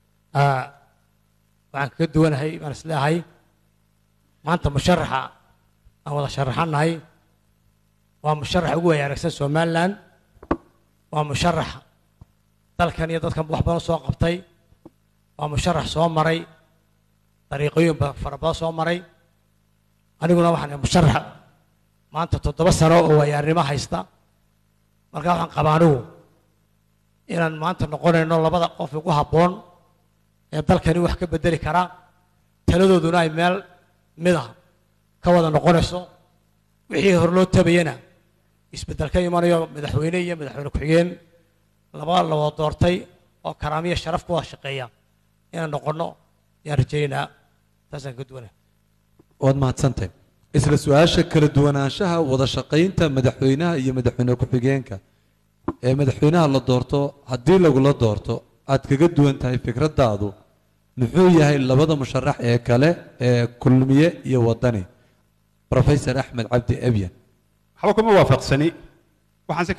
waxaan kaga duwanahay baan isleeyahay maanta musharaxa aan wada sharaxanahay waa musharax ugu weyn aragsan Somaliland waa musharax dalkan iyo dadkan wax badan soo qabtay waa musharax soo maray dariiqooyin fara badan soo maray aniguna waxaan musharax maanta 7 sano oo waayaarnimo haysta marka waxaan qabaanigu inaan maanta noqonayno labada qof ugu habboon ee dalkani wax ka bedeli kara taladooduna ay meel mid ah ka wada noqonayso wixii hor loo tabayana isbedel ka imanayo madaxweyne iyo madaxweyne ku-xigeen laba wada doortay oo karaamiyo sharaf ku wada shaqeeya inaan noqono yaan rajaynaa taasaan ka duwanay waad mahadsantahay isla su-aasha kala duwanaanshaha wada shaqaynta madaxweynaha iyo madaxweyne ku-xigeenka ee madaxweynaha la doorto haddii lagula doorto aad kaga duwan tahay fikradaadu muxuu yahay labada musharax ee kale ee kulmiye iyo waddani professor axmed cabdi ebyan waxba kuma waafaqsani waxaan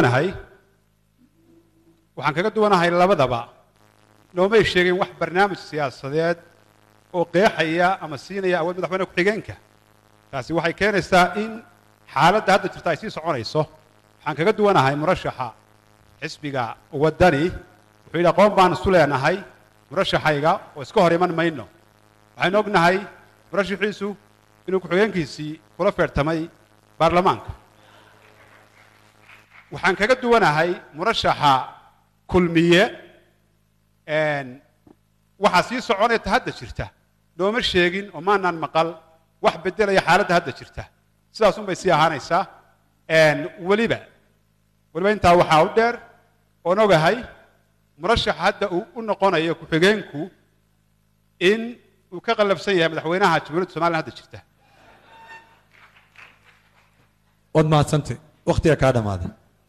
kaga duwanahay labadaba noomay sheegin wax barnaamij siyaasadeed oo qeexaya ama siinaya awood madaxweyne ku-xigeenka taasi waxay keenaysaa in xaaladda hadda jirta ay sii soconayso waxaan kaga duwanahay murashaxa xisbiga waddani wuxuu yidhi aqoon baan isu leenahay murashaxayga oo iska hor iman mayno waxaynu ognahay murashaxiisu inuu ku-xigeenkiisii kula feertamay baarlamaanka waxaan kaga duwanahay murashaxa kulmiye waxaa sii soconaya ta hadda jirta nooma sheegin oo maanaan maqal wax beddelaya xaaladda hadda jirta sidaas un bay sii ahaanaysaa weliba intaa waxaa u dheer oon ogahay murashaxa hadda uu u noqonayo ku-xigeenku in uu ka qallabsan yahay madaxweynaha jamhuuriyadda somaliland hadda jirta waad mahadsantay wakhtiga kaa dhammaaday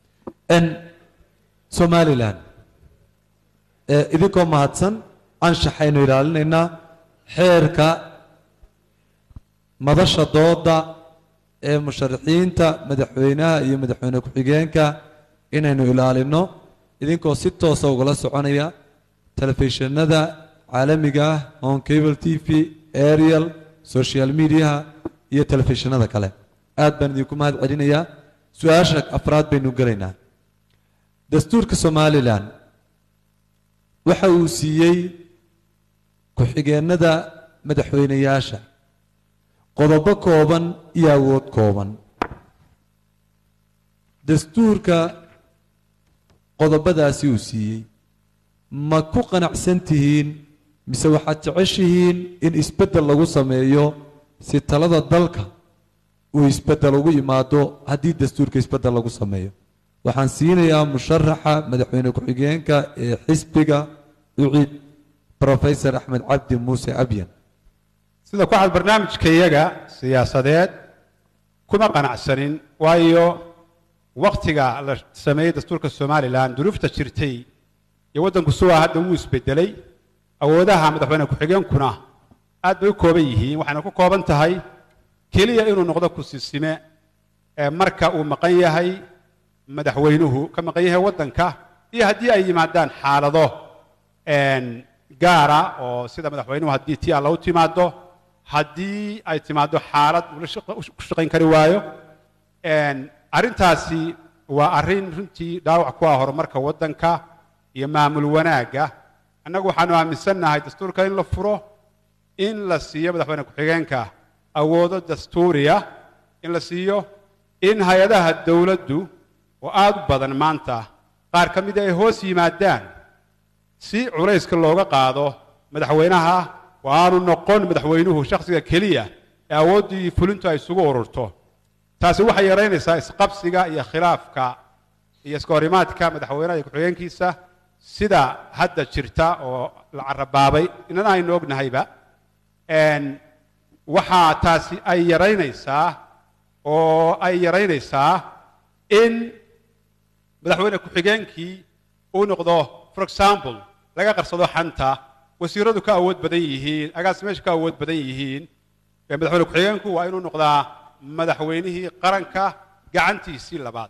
somalilan idinkoo mahadsan anshaxaynu ilaalinaynaa xeerka madasha dooda ee musharaxiinta madaxweynaha iyo madaxweyne ku-xigeenka inaynu ilaalino idinkoo si toosa ugala soconaya telefishinada caalamiga ah on cable t v ariel social mediaha iyo telefishinada kale aad baan idinku mahad celinayaa su-aasha afraad baynu gelaynaa dastuurka somalilan waxa uu siiyey ku-xigeenada madaxweyneyaasha qodobo kooban iyo awood kooban dastuurka qodobadaasi uu siiyey ma ku qanacsan tihiin mise waxaad jeceshihiin in isbeddel lagu sameeyo si talada dalka uu isbeddel ugu yimaado haddii dastuurka isbeddel lagu sameeyo waxaan siinayaa musharaxa madaxweyne ku-xigeenka ee xisbiga ucid professor axmed cabdi muuse abyan sida ku cad barnaamijkayaga siyaasadeed kuma qanacsanin waayo wakhtiga la sameeyey dastuurka somalilan duruufta jirtay iyo waddanku sugaa hadda wuu isbedelay awoodaha madaxweyne ku-xigeenkuna aad bay u kooban yihiin waxayna ku kooban tahay keliya inuu noqdo ku-siisime marka uu maqan yahay madaxweynuhu ka maqan yahay waddanka iyo haddii ay yimaadaan xaalado gaara oo sida madaxweynuhu haddii tii alla u timaado haddii ay timaado xaalad ku shaqayn kari waayo arrintaasi waa arrin runtii dhaawac ku ah horumarka waddanka iyo maamul wanaagga annagu waxaanu aaminsannahay dastuurka in la furo in la siiyo madaxweyne ku-xigeenka awoodo dastuuriya in la siiyo in hay-adaha dawladdu oo aad u badan maanta qaar ka mida ay hoos yimaadaan si culayska looga qaado madaxweynaha oo aanu noqon madaxweynuhu shakhsiga keliya ee awooddii fulintu ay isugu ururto taasi waxay yaraynaysaa isqabsiga iyo khilaafka iyo iska horimaadka madaxweynaha iyo ku-xigeenkiisa sida hadda jirta oo la carabaabay inana aynu ognahayba waxaa taasi ay yaraynaysaa in madaxweyne ku-xigeenkii uu noqdo for example laga qarsado xanta wasiiradu ka awood badan yihiin agaasimeeshu ka awood badan yihiin madaxweyne ku-xigeenku waa inuu noqdaa madaxweynihii qaranka gacantiisii labaad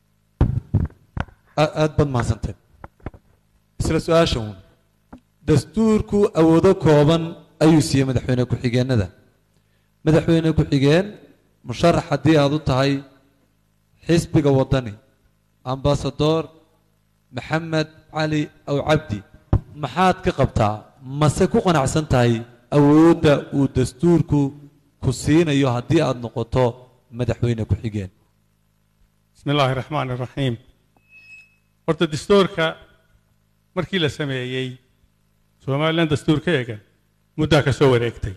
aad baad mahadsanteen isla su-aasha uun dastuurku awoodo kooban ayuu siiyey madaxweyne ku-xigeenada madaxweyne ku-xigeen musharax haddii aad u tahay xisbiga waddani ambasador maxamed cali aw cabdi maxaad ka qabtaa mase ku qanacsan tahay awoodda uu dastuurku ku siinayo haddii aad noqoto madaxweyne ku-xigeen bismi illaahi raxmaani raxiim horta dastuurka markii la sameeyey somalilan dastuur ka eegan muddaa ka soo wareegtay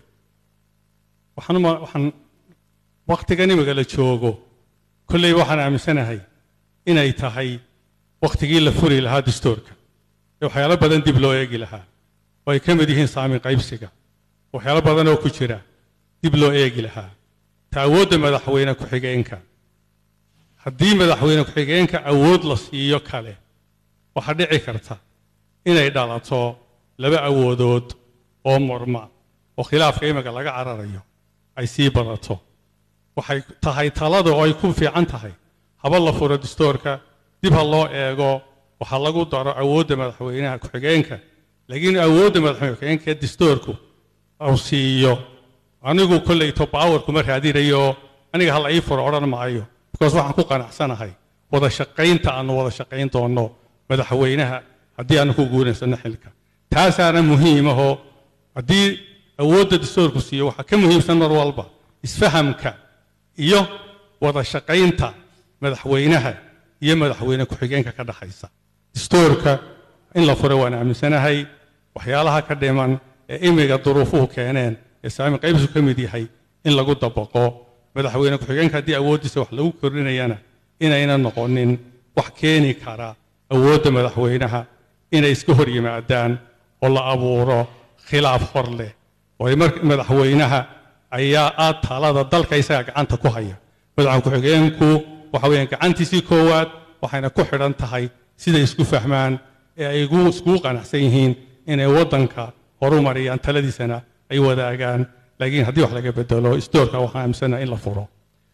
waxaan wakhtigan imiga la joogo kolley waxaan aaminsanahay inay tahay wakhtigii la furi lahaa dastuurka ee waxyaalo badan dib loo eegi lahaa oo ay ka mid yihiin saami qaybsiga waxyaalo badan oo ku jira dib loo eegi lahaa ta awoodda madaxweyne ku-xigeenka haddii madaxweyne ku-xigeenka awood la siiyo kale waxaa dhici karta inay dhalato laba awoodood oo murma oo khilaafka imiga laga cararayo ay sii badato waxay tahay talada oo ay ku fiican tahay haba la furo dastuurka dib ha loo eego waxaa lagu daro awoodda madaxweynaha ku-xigeenka laakiin awoodda madaxweyne ku-xigeenka ee dastuurku uu siiyo anigu kolleyto baawar kuma raadinayo aniga hala ii furo odhan maayo because waxaan ku qanacsanahay wada shaqaynta aanu wada shaqayn doonno madaxweynaha haddii aanu ku guulaysano xilka taasaana muhiimahoo haddii awoodda dastuurku siiyo waxaa ka muhiimsan mar walba isfahamka iyo wada shaqaynta madaxweynaha iyo madaxweyne ku-xigeenka ka dhaxaysa dastuurka in la furo waan aaminsanahay waxyaalaha ka dhiman ee imiga duruufuhu keeneen ee saami qaybsu ka mid yahay in lagu dabaqo madaxweyne ku-xigeenka haddii awooddiisa wax lagu kordhinayana inayna noqonin wax keeni kara awoodda madaxweynaha inay iska hor yimaadaan oo la abuuro khilaaf hor leh oo madaxweynaha ayaa aad talada dalka isaga gacanta ku haya madaxweyne ku-xigeenku waxa weeyaan gacantiisii koowaad waxayna ku xidhan tahay siday isku fahmaan ee ay iskugu qanacsan yihiin inay waddanka horumariyaan taladiisana ay wadaagaan laakiin haddii wax laga bedelo isdoorka waxaan aaminsanahay in la furo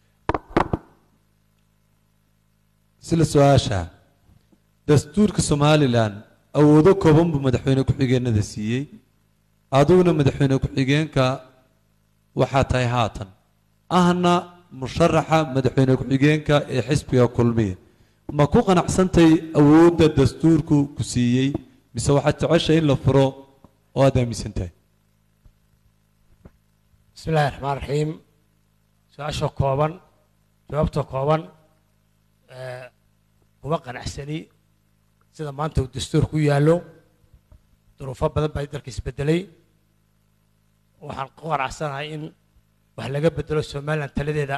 sila su-aasha dastuurka somalilan awoodo kooban buu madaxweyne ku-xigeenada siiyey adiguna madaxweyne ku-xigeenka waxaa tahay haatan ahna musharaxa madaxweyne ku-xigeenka ee xisbiga kulmiya ma ku qanacsantay awoodda dastuurku ku siiyey mise waxaad jeceshay in la furo oo aad aaminsan tahay بسم الله الرحمن الرحيم سؤال كوبان جوابته كوبان kuma qanacsani sida maanta uu dastuurku yaallo duruufo badan baa dalka isbedelay waxaan ku qanacsanahay in wax laga bedelo somaliland taladeeda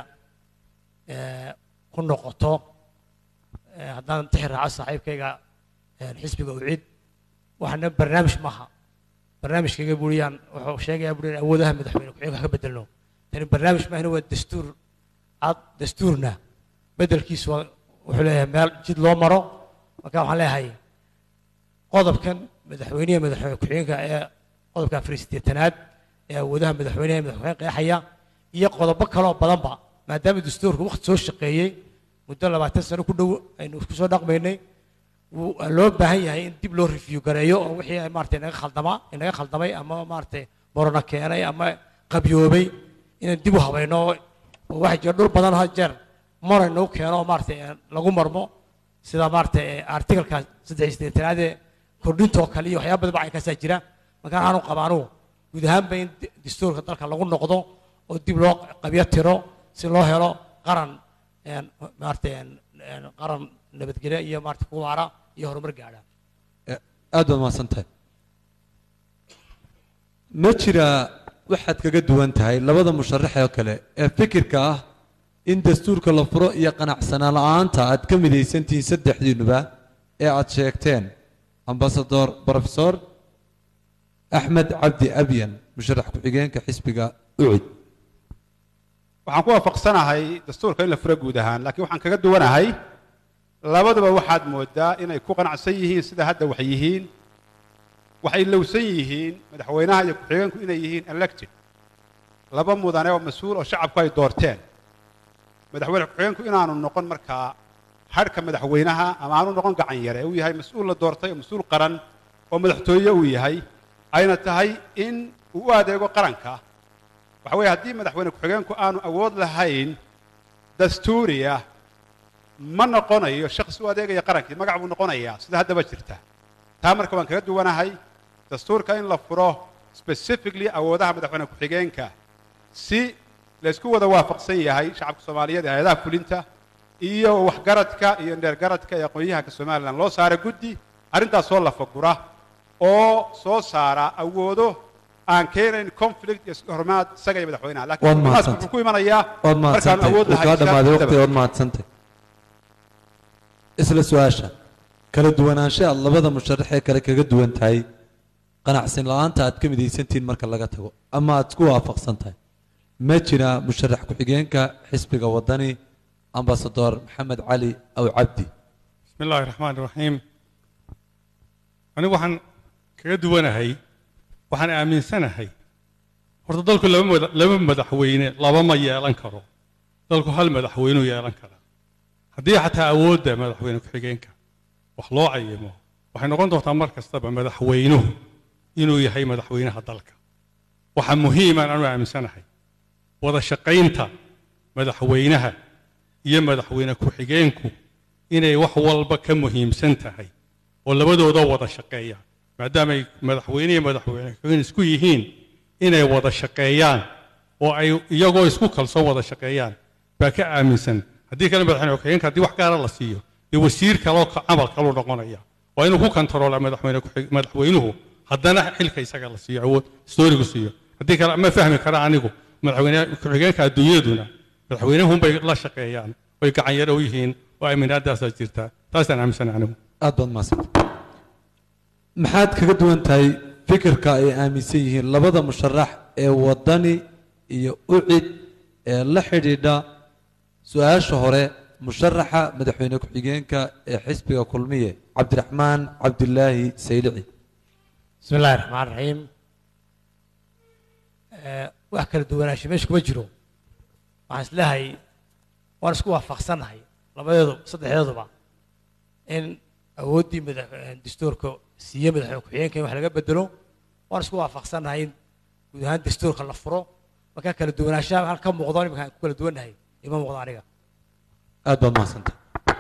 ku noqoto haddaan tixi raaco saaxiibkayga xisbiga ucid waxaana barnaamij maaha barnaamijkayga buuriyaan wuxuu sheegayaa buuriyaan awoodaha madaxweyne ku-xigeenka wax ka bedelno tani barnaamij maahina waa dastuur cad dastuurna bedelkiisu waa wuxuu leeyahay meel jid loo maro marka waxaan leeyahay qodobkan madaxweynaha madaxweyne ku-xigeenka ee qodobka 48aad ee awoodaha madaxweynaha madaxweyne qeexaya iyo qodobo kale oo badanba maadaama dastuurku waqti soo shaqeeyey muddo 20 sano ku dhow aynu isku soo dhaqmaynay loo baahan yahay in dib loo review gareeyo oo wixii ay maartay inaga khaldamay ama maartay borona keenay ama qabyoobay inaan dib u habayno oo waxa jira dhul badan ha jeer mar inoo keeno maartay lagu marmo sida maartay article-ka 3 kordhinta kale iyo waxyaabo badan ay ka soo jira marka aanu qabaano guud ahaanba in dastuurka dalka lagu noqdo oo dib loo qabyo tiro si loo helo qaran maartay qaran nabadgelyo iyo maartay ku waara iyo horumar gaadha aad baad mahadsantahay ma jira waxaad kaga duwan tahay labada musharax oo kale ee fikirka ah in dastuurka la furo iyo qanacsanaan la'aanta aad ka midaysantihiin saddexdiinuba ee aad sheegteen ambasador professor axmed cabdi abyan musharax ku-xigeenka xisbiga ucid waxaan ku waafaqsanahay dastuurka in la furo guud ahaan laakiin waxaan kaga duwanahay labaduba waxaad moodaa inay ku qanacsan yihiin sida hadda wax yihiin waxay lowsan yihiin madaxweynaha iyo ku-xigeenku inay yihiin elected laba mudane oo mas-uul oo shacabku ay doorteen madaxweyne ku-xigeenku inaanu noqon markaa hadhka madaxweynaha ama aanu noqon gacan yare uu yahay mas-uul la doortay oo mas-uul qaran oo madaxtooye uu yahay ayna tahay in uu u adeego qaranka waxa weeye haddii madaxweyne ku-xigeenku aanu awood lahayn dastuuriya ma noqonayo shakhsi u adeegaya qarankii magac buu noqonayaa sida haddaba jirta taa marka waan kaga duwanahay dastuurka in la furo specifically awoodaha madaxweyne ku-xigeenka si laysku wada waafaqsan yahay shacabka soomaaliyeed ee hay-adaha fulinta iyo waxgaradka iyo dheergaradka ee aqoon-yahanka somalilan loo saara guddi arrintaas soo lafagura oo soo saara awoodo aan keenayn conflict iyo hormaad isaga iyo madaxweynaha laakiin wuxuu ku imanayaa markaan awood lahayn isla su-aasha kala duwanaansho aad labada musharax ee kale kaga duwan tahay qanacsan la'aanta aad ka midaysantihiin marka laga tago ama aad isku waafaqsan tahay ma jira musharax ku-xigeenka xisbiga wadani ambasador maxamed cali aw cabdi bismi illaahi raxmaan raxiim anigu waxaan kaga duwanahay waxaan aaminsanahay horta dalku laba madaxweyne laba ma yeelan karo dalku hal madaxweynuu yeelan kara haddii xataa awoodda madaxweyne ku-xigeenka wax loo cayimo waxay noqon doontaa mar kastaba madaxweynuhu inuu yahay madaxweynaha dalka waxa muhiiman aanu aaminsanahay wada shaqaynta madaxweynaha iyo madaxweyne ku-xigeenku inay wax walba ka muhiimsan tahay oo labadooda wada shaqeeya maadaama ay madaxweyne iyo madaxweyne ku-xigeen isku yihiin inay wada shaqeeyaan oo ay iyagoo isku kalsoon wada shaqeeyaan baa ka aaminsan haddii kale madaxweyne ku-xigeenka haddii wax gaara la siiyo dee wasiir kaloo camal kaluu noqonaya waa inuu ku kontaroolaa madaxweynuhu haddana xilka isaga la siiyo awood stoorigu siiyo haddii kale ma fahmi kara anigu madaxweyne ku-xigeenka adduunyaduna madaxweynahunbay la shaqeeyaan way gacan yare u yihiin oo aaminaadaasaa jirtaa taasaan aaminsanahay anigu aad baad mahadsantahay maxaad kaga duwan tahay fikirka ay aaminsan yihiin labada musharax ee wadani iyo ucid ee la xidhiidha su-aasha hore musharaxa madaxweyne ku-xigeenka ee xisbiga kulmiye cabdiraxmaan cabdilaahi saylici bismi illaahi raxmaan raxiim wax kala duwanaansho meesha kuma jiro waxaan isleehay waan isku waafaqsannahay labadeedu saddexdeeduba in awooddii dastuurka siiye madaxweyne ku-xigeenka in wax laga bedelo waan isku waafaqsannahay in guud ahaan dastuurka la furo markaa kala duwanaanshaha halka ka muuqdo iminkaan ku kala duwannahay ima muuqdo aniga aad baad mahadsantahay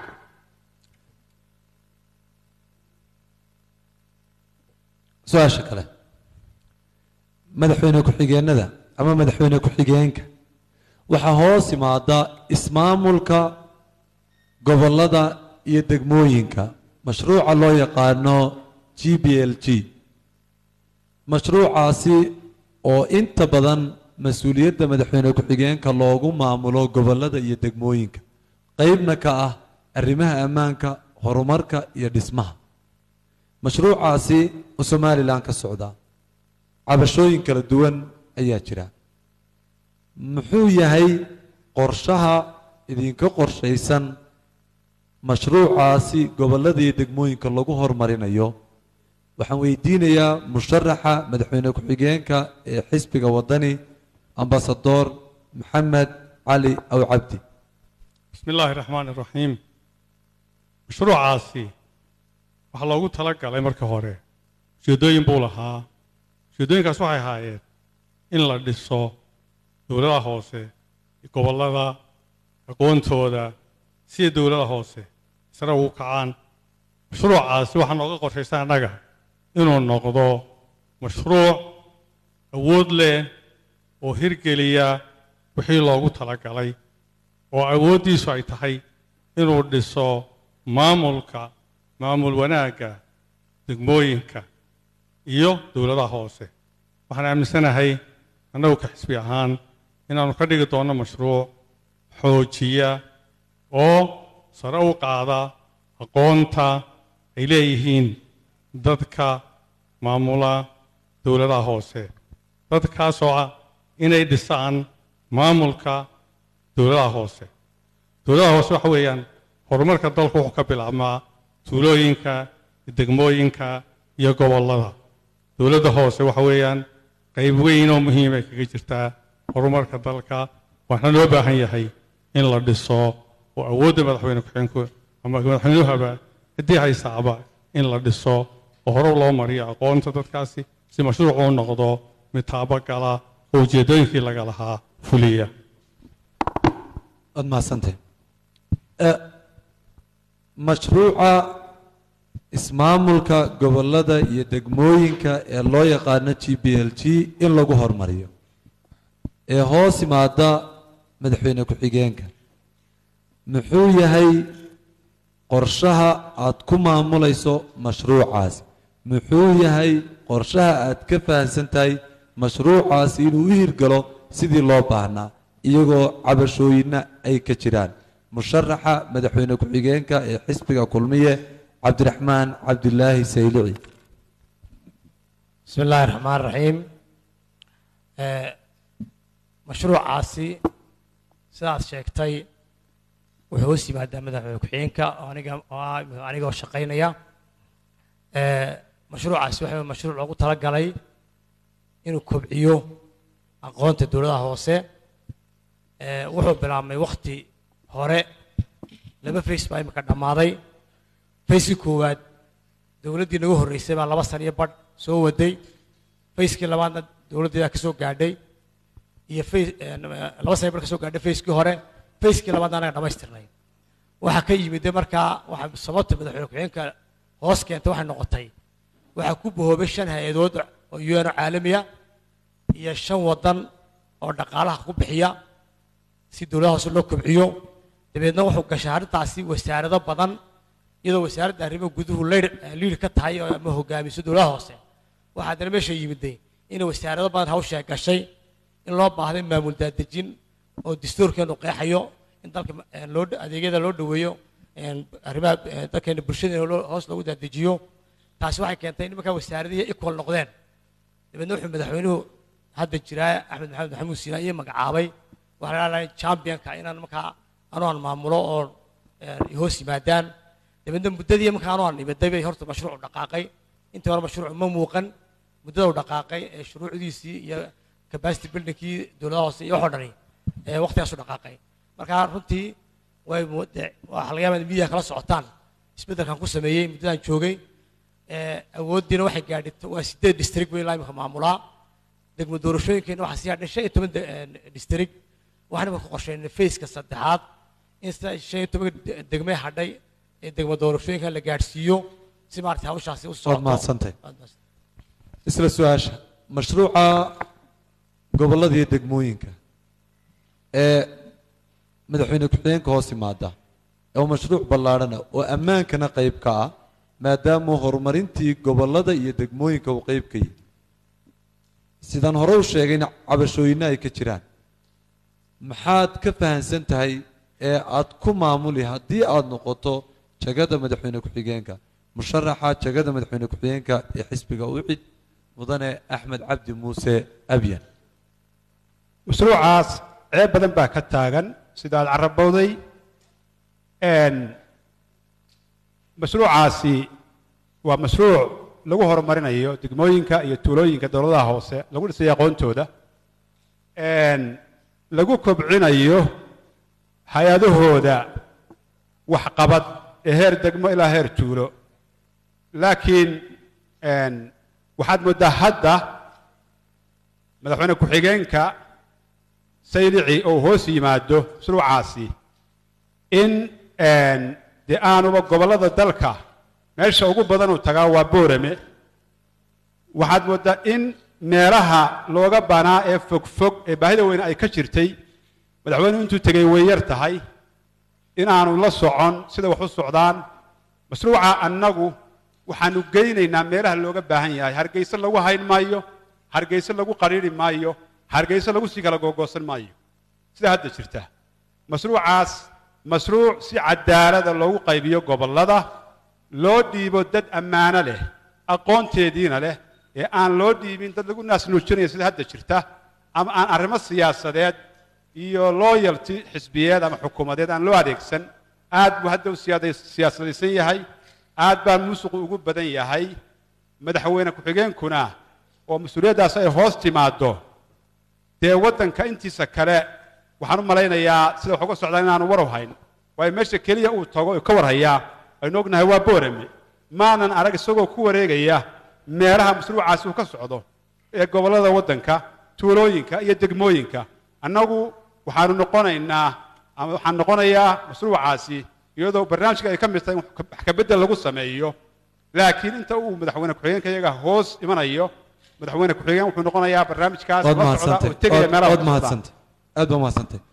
su-aasha kale madaxweyne ku-xigeenada ama madaxweyne ku-xigeenka waxaa hoos yimaada ismaamulka gobollada iyo degmooyinka mashruuca loo yaqaano GBLG mashruucaasi oo inta badan mas-uuliyadda madaxweyne ku-xigeenka loogu maamulo gobollada iyo degmooyinka qaybna ka ah arrimaha ammaanka horumarka iyo dhismaha mashruucaasi oo somalilan ka socda cabashooyin kala duwan ayaa jira muxuu yahay qorshaha idinka qorshaysan mashruucaasi gobollada iyo degmooyinka lagu horumarinayo waxaan weydiinayaa musharaxa madaxweyne ku-xigeenka ee xisbiga wadani ambasador maxamed cali aw cabdi bismi illaahi raxmaan raxiim mashruucaasi waxaa loogu talagalay marka hore ujeeddooyin buu lahaa ujeeddooyinkaas waxay ahaayeen in la dhiso dowladaha hoose gobollada aqoontooda sida dowladaha hoose sare ugu kacaan mashruucaasi waxaa nooga qorshaysa annaga inuu noqdo mashruuc awood leh oo hirgeliya wixii loogu talagalay oo awooddiisu ay tahay inuu dhiso maamul wanaagga degmooyinka iyo dowladaha hoose waxaan aaminsanahay annagu ka xisbi ahaan inaannu ka dhigi doonno mashruuc xoojiya oo sare u qaada aqoonta ay leeyihiin dadka maamula dowladaha hoose dadkaasoo ah inay dhisaan maamulka dowladaha hoose waxa weeyaan horumarka dalku wuxuu ka bilaabmaa tuulooyinka degmooyinka iyo gobollada dowladda hoose waxa weeyaan qayb weyn oo muhiim ay kaga jirtaa horumarka dalka waxaana loo baahan yahay in la dhiso oo awoodda madaxweyne ku-xigeenku ama madaxweynuhaba ciddii haysaaba in la dhiso oo hore loo mariyo aqoonta dadkaasi si mashruucu u noqdo mid taabagala oo ujeeddooyinkii laga lahaa fuliya waad mahadsantahay mashruuca ismaamulka gobollada iyo degmooyinka ee loo yaqaano GPLG in lagu hormariyo ee hoos yimaada madaxweyne ku-xigeenka muxuu yahay qorshaha aad ku maamulayso mashruucaasi muxuu yahay qorshaha aad ka fahamsan tahay mashruucaasi inuu u hirgalo sidii loo baahnaa iyagoo cabashooyinna ay ka jiraan musharaxa madaxweyne ku-xigeenka ee xisbiga kulmiye cabdiraxmaan cabdilaahi saylici بسم الله الرحمن الرحيم مشروع عاصي سلاس شيكتي وحوسي بعد مدحوي كحينكا وأنا وشقينيا مشروع عاصي وحنا مشروع لوgu talagalay inuu kobciyo aqoonta dowladaha hoose wuxuu bilaabmay waqti hore laba face baa imika dhamaaday face koowaad dowladdii nagu horeysay baa 2 sano iyo badh soo waday face-kii labaadna dowladda ka soo gaadhay iyo face 2 sano badh ka soo gaadhay face-kii hore face-kii labaadna anaga dhamaystirnay waxa ka yimid markaa waxa sababta madaxweyne ku-xigeenka hoos keentay waxay noqotay waxa ku boobay 5 hay'adood oo UN caalamiya iyo 5 wadan oo dhaqaalaha ku bixiya si dowladaha hoose loo kobciyo dabeedna wuxuu gashay arrintaasi wasaarado badan iyadoo wasaaradda arrimaha guduhu liir ka tahay oo ama hogaamiso dowladaha hoose waxaa dana meesha yimiday in wasaarado badan hawsha gashay in loo baahday maamul daadejin oo dastuurkeenu qeexayo in dalka loo adeegyada loo dhaweeyo arrimaha dalkeena bulshada hoos loogu daadejiyo taasi waxay keentay in markaa wasaaradihii equal noqdeen dabeedna wuxuu madaxweynuhu hadda jiraa axmed maxamed maxamuud siinaa iyo magacaabay waxaa la leeyahay championka inaan markaa anoo maamulo oo hoos yimaadaan dabeedna muddadii markaa anoo nimaday bay horta mashruuc dhaqaaqay inta hore mashruuc ma muuqan muddada uu dhaqaaqay ee shuruucdiisii iyo capacity buildingkii dowladaha hoose iyo waxoo dhani waqtigaas u dhaqaaqay markaa runtii waxa laga yaabaa in miidiya kala socotaan isbeddelkan ku sameeyey muddadan joogay awooddiina waxay gaadhay waa 8 district weyn laamika maamulaa degmo doorashooyinkeena waxaa sii hadhay 15 district waxaana ku qorsheynay faceka saddexaad in 15 degme hadhay ee degmo doorashooyinka la gaadhsiiyo si maartay hawshaasi u socoto mahadsantahay isla su'aasha mashruuca gobollada iyo degmooyinka ee madaxweyne ku-xigeenka hoos yimaada oo mashruuc ballaadhana oo ammaankana qayb ka ah maadaama horumarintii gobollada iyo degmooyinka uu qayb ka yahay sidaan hore u sheegayna cabashooyinna ay ka jiraan maxaad ka fahansan tahay ee aad ku maamuli haddii aad noqoto jagada madaxweyne ku-xigeenka musharaxa jagada madaxweyne ku-xigeenka ee xisbiga ucid mudane axmed cabdi muuse abyan mashruucaas ceeb badan baa ka taagan sidaad carabowday mashruucaasi waa mashruuc lagu horumarinayo degmooyinka iyo tuulooyinka dowladaha hoose lagu dhisayo aqoontooda lagu kobcinayo hay-adahooda waxqabad ee heer degmo ilaa heer tuulo laakiin waxaad mooddaa hadda madaxweyne ku-xigeenka saylici oo hoos yimaado mashruucaasi in dee aanuba gobollada dalka meesha ugu badan uu tagaa waa boorame waxaad mooddaa in meelaha looga banaa ee fogfog ee baahida weyne ay ka jirtay madaxweynuhu intuu tegey way yar tahay in aanu la socon sida wax u socdaan mashruuca annagu waxaanu geynaynaa meelaha looga baahan yahay hargeysa lagu hayn maayo hargeysa lagu qariiri maayo hargeysa lagu sii kala googoosan maayo sida hadda jirta mashruucaas mashruuc si cadaalada loogu qaybiyo gobollada loo dhiibo dad ammaano leh aqoonteediina leh ee aan loo dhiibin dad lagu naasnuujinaya sida hadda jirta ama aan arrimo siyaasadeed iyo loyalty xisbiyeed ama xukuumadeed aan loo adeegsan aad buu hadda u siyaasadaysan yahay aad baa musuqu ugu badan yahay madaxweyne ku-xigeenkuna oo mas-uuliyaddaas ay hoos timaaddo dee waddanka intiisa kale waxaan u malaynayaa sida wax uga socdaan inaanu war u hayn waayo meesha keliya uu tago oo ka war hayaa aynu ognahay waa boorame maanan arag isagoo ku wareegaya meelaha mashruucaasi uu ka socdo ee gobollada waddanka tuulooyinka iyo degmooyinka annagu waxaanu noqonaynaa ama waxaan noqonayaa mashruucaasi iyadoo barnaamijka ay ka mid tahay wax ka beddel lagu sameeyo laakiin inta uu madaxweyne ku-xigeenka iyaga hoos imanayo madaxweyne ku-xigeen wuxuu noqonayaa barnaamijkaas la socda oo tegaya meelaha aad baa mahadsantay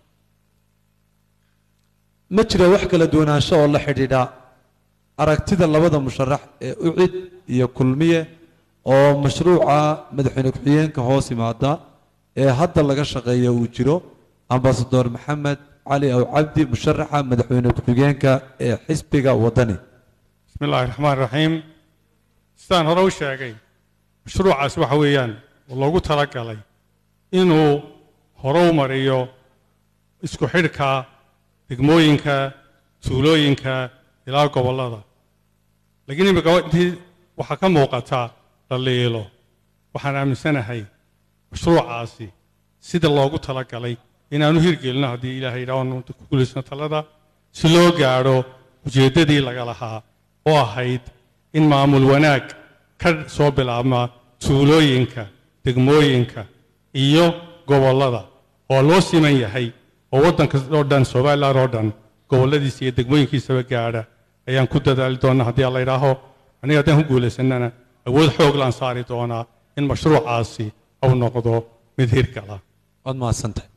ma jira wax kala duwanaansho oo la xidhiidha aragtida labada musharax ee ucid iyo kulmiye oo mashruuca madaxweyne ku-xigeenka hoos yimaada ee hadda laga shaqeeya uu jiro ambasador maxamed cali aw cabdi musharaxa madaxweyne ku-xigeenka ee xisbiga wadani bismi illaahi raxmaan raxiim sidaan hore u sheegay mashruucaas waxa weeyaan oo loogu talagalay inuu hore u mariyo isku xidhka degmooyinka tuulooyinka ilaa gobollada laakiin imika intii waxaa ka muuqata la liilo waxaan aaminsanahay mashruucaasi sida loogu talagalay inaanu hirgelino haddii ilaahay idhaahno ku guulaysno talada si loo gaadho ujeeddadii laga lahaa oo ahayd in maamul wanaag ka soo bilaabma tuulooyinka degmooyinka iyo gobollada oo loo siman yahay oo waddanka oo dhan somaliland oo dhan gobolladiisa iyo degmooyinkiisaba gaadha ayaan ku dadaali doonaa haddii alla idhaaho aniga haddaan ku guulaysannana awood xoog laan saari doonaa in mashruucaasi uu noqdo mid hirgala waad mahadsantahay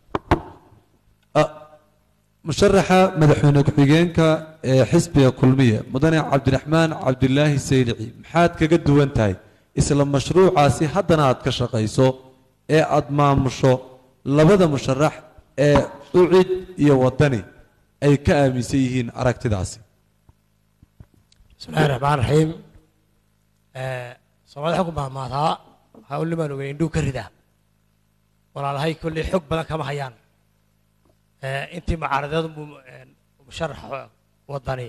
musharaxa madaxweyne ku-xigeenka ee xisbiga kulmiye mudane cabdiraxmaan cabdilaahi saylici maxaad kaga duwan tahay isla mashruucaasi haddana aad ka shaqayso ee aad maamusho labada musharax ee ucid iyo wadani ay ka aaminsan yihiin aragtidaasi bismillahi raxmaan raxiim soomaalida xog mahmaadaa waxaa u limaan ogey indhuu ka ridaa walaalahay kolley xog badan kama hayaan intii mucaaradeedu musharaxa wadani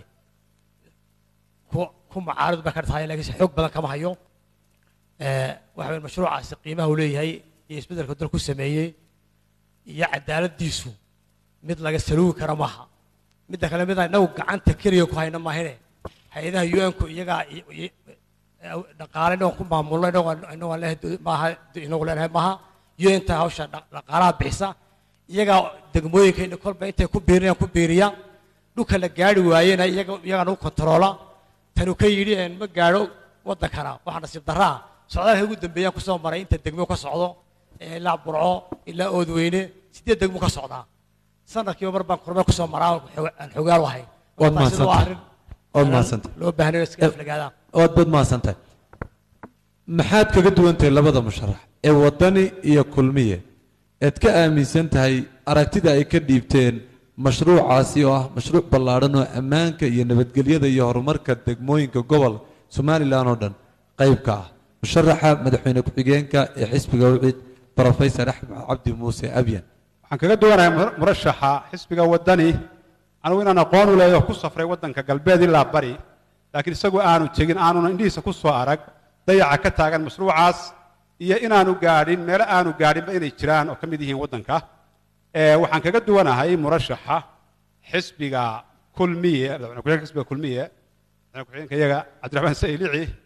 ku mucaarad baa ka tahay laakiinse xog badan kama hayo waxa weyn mashruucaasi qiimaha uu leeyahay iyo isbeddelka dalku sameeyey iyo cadaaladdiisu mid laga saluugi kara maaha midda kale midaan inagu gacanta keliya ku hayno maahine hay-adaha un-ku iyagaa dhaqaale inagoo ku maamulno inagoo maaha inagu leenahay maaha un-ta hawsha dhaqaalaha bixisa iyagaa degmooyinka kolba intay ku biiriyaan ku biiriya dhulka la gaari waayena iyagaa nagu kontaroola tanu ka yidhi ma gaadho waddankana waxaa nasiib darraa socdaalka ugu dambeeyaan kusoo maray inta degmo ka socdo ilaa burco ilaa oodweyne 8 degmo ka socdaa sanadkiiba mar baan kormeer kusoo maraa aan xogaal ahay waad mahadsantahay loo baahnay iska aflagaada waad mahadsantahay maxaad kaga duwan tahay labada musharax ee wadani iyo kulmiye eed ka aaminsan tahay aragtida ay ka dhiibteen mashruucaasi oo ah mashruuc ballaadhan oo ammaanka iyo nabadgelyada iyo horumarka degmooyinka gobol somaliland oo dhan qayb ka ah musharaxa madaxweyne ku-xigeenka ee xisbiga ucid professor axmed cabdi muuse abyan waxaan kaga duwanahay murashaxa xisbiga wadani anigu inaan aqoon u leeyahay ku safray waddanka galbeed ilaa bari laakiin isagu aanu tegin aanuna indhihiisa ku soo arag dayaca ka taagan mashruucaas iyo inaanu gaadhin meelo aanu gaadhinba inay jiraan oo ka mid yihiin waddanka waxaan kaga duwanahay murashaxa xisbiga kulmiye xisbiga kulmiye ku-xigeenka iyaga cabdiraxmaan saylici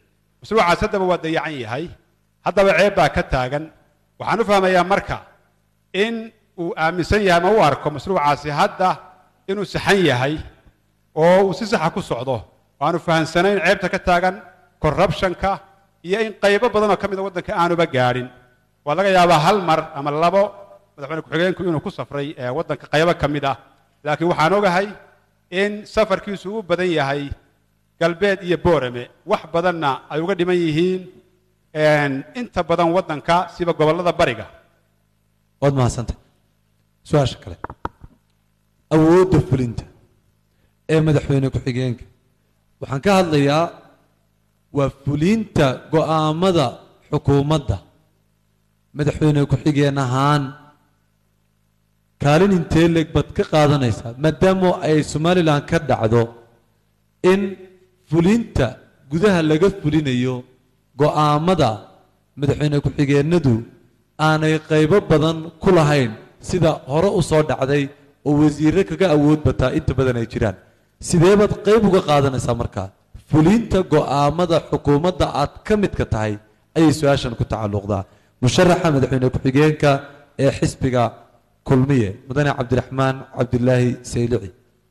mashruucaas haddaba waa dayacan yahay haddaba ceeb baa ka taagan waxaan u fahmayaa marka in uu aaminsan yahay ama u arko mashruucaasi hadda inuu saxan yahay oo uu si saxa ku socdo waanu fahansanayn ceebta ka taagan corruptionka iyo in qaybo badan oo ka mid a waddanka aanuba gaadhin waa laga yaabaa hal mar ama labo madaxweyne ku-xigeenku inuu ku safray waddanka qaybo ka mid ah laakiin waxaan ogahay in safarkiisu u badan yahay galbeed iyo boorame wax badanna ay uga dhiman yihiin inta badan waddanka siba gobollada bariga waad mahadsantay su-aasha kale awoodda fulinta ee madaxweyne ku-xigeenka waxaan ka hadlayaa waa fulinta go'aamada xukuumadda madaxweyne ku-xigeen ahaan kaalin intee leeg baad ka qaadanaysaa maadaama ay somalilan ka dhacdo in fulinta gudaha laga fulinayo go'aamada madaxweyne ku-xigeenadu aanay qaybo badan ku lahayn sida hore u soo dhacday oo wasiirre kaga awood bataa inta badan ay jiraan sidee baad qayb uga qaadanaysaa markaa fulinta go'aamada xukuumadda aad ka midka tahay ayay su-aashan ku tacalluqdaa musharaxa madaxweyne ku-xigeenka ee xisbiga kulmiye mudane cabdiraxmaan cabdilaahi saylici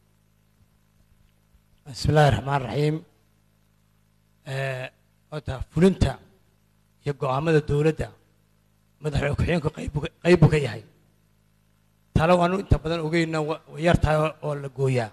بسم الله الرحمن الرحيم أنت فلنتا يبقى عمل الدولة مدح الكحيين قيب كيهاي تلو أنو أنت بدل أجينا ويرتها ولا جويا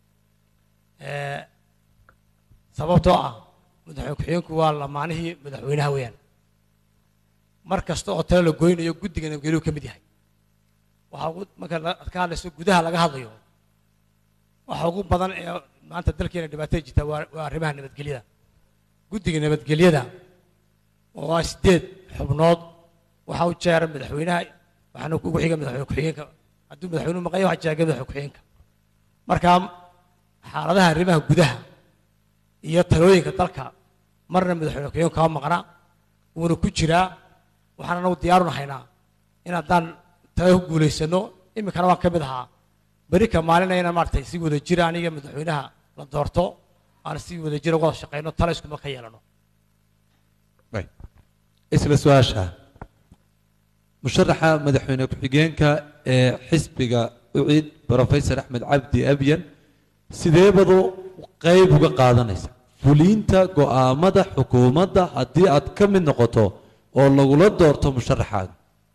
سبب طاعة مدح الكحيين والله معناه مدح وينها وين مركز طاعة تلو جوينا يجود جنا بيجلو كمديهاي وحقود ما كان لسه جودها لقى هذا يوم وحقود بدن maanta dalkeena dhibaato jirta waa arrimaha nabadgelyada guddiga nabadgelyada oo 8 xubnood waxa uu jeeray madaxweynaha waxaana ugu xiga madaxweyne ku-xigeenka hadduu madaxweynuhu maqayo waxa jeegay madaxweyne ku-xigeenka marka xaaladaha arrimaha gudaha iyo talooyinka dalka marna madaxweyne ku-xigeenka ka maqna wuuna ku jiraa waxaana nagu diyaar u nahaynaa in haddaan talo guuleysano iminkana waan ka mid ahaa بريكا مالنا هنا مرتي سيقول الجيران يجي مدحونها للدورتو أنا سيقول الجيران وقت شقينا تلاش كم خيالنا. طيب اسم السؤال مشرحة مدحونا كحجينك حسبك أعيد بروفيسور أحمد عبدي أبين سيدبضو قيب وقاعدنا فلينتا قامدا حكومة هدي أتكم من نقطة والله ولد دورتو مشرحات.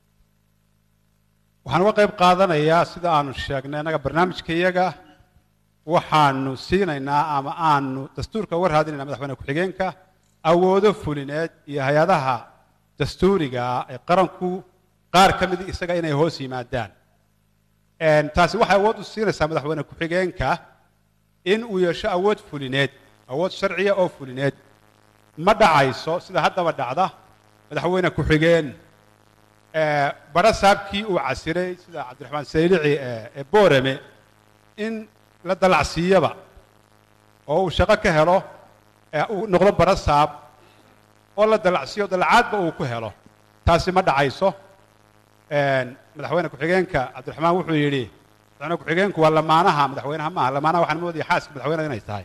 waxaan uga qayb qaadanayaa sida aanu sheegnay anaga barnaamijkayaga waxaanu siinaynaa ama aanu dastuurka uga raadinaynaa madaxweyne ku-xigeenka awoodo fulineed iyo hay-adaha dastuuriga ee qaranku qaar ka mid isaga inay hoos yimaadaan taasi waxay awood u siinaysaa madaxweyne ku-xigeenka in uu yeesho awood fulineed awood sharciya oo fulineed ma dhacayso sida haddaba dhacda madaxweyne ku-xigeen bara saabkii uu casiray sida cabdiraxmaan saylici ee boorame in la dalacsiiyaba oo uu shaqo ka helo uu noqdo bara saab oo la dalacsiiyo dalacaadba uu ku helo taasi ma dhacayso madaxweyne ku-xigeenka cabdiraxmaan wuxuu yidhi madaxweyne ku-xigeenku waa lamaanaha madaxweynaha maaha lamaanaha waxaan moodaya xaaska madaxweynaha inay tahay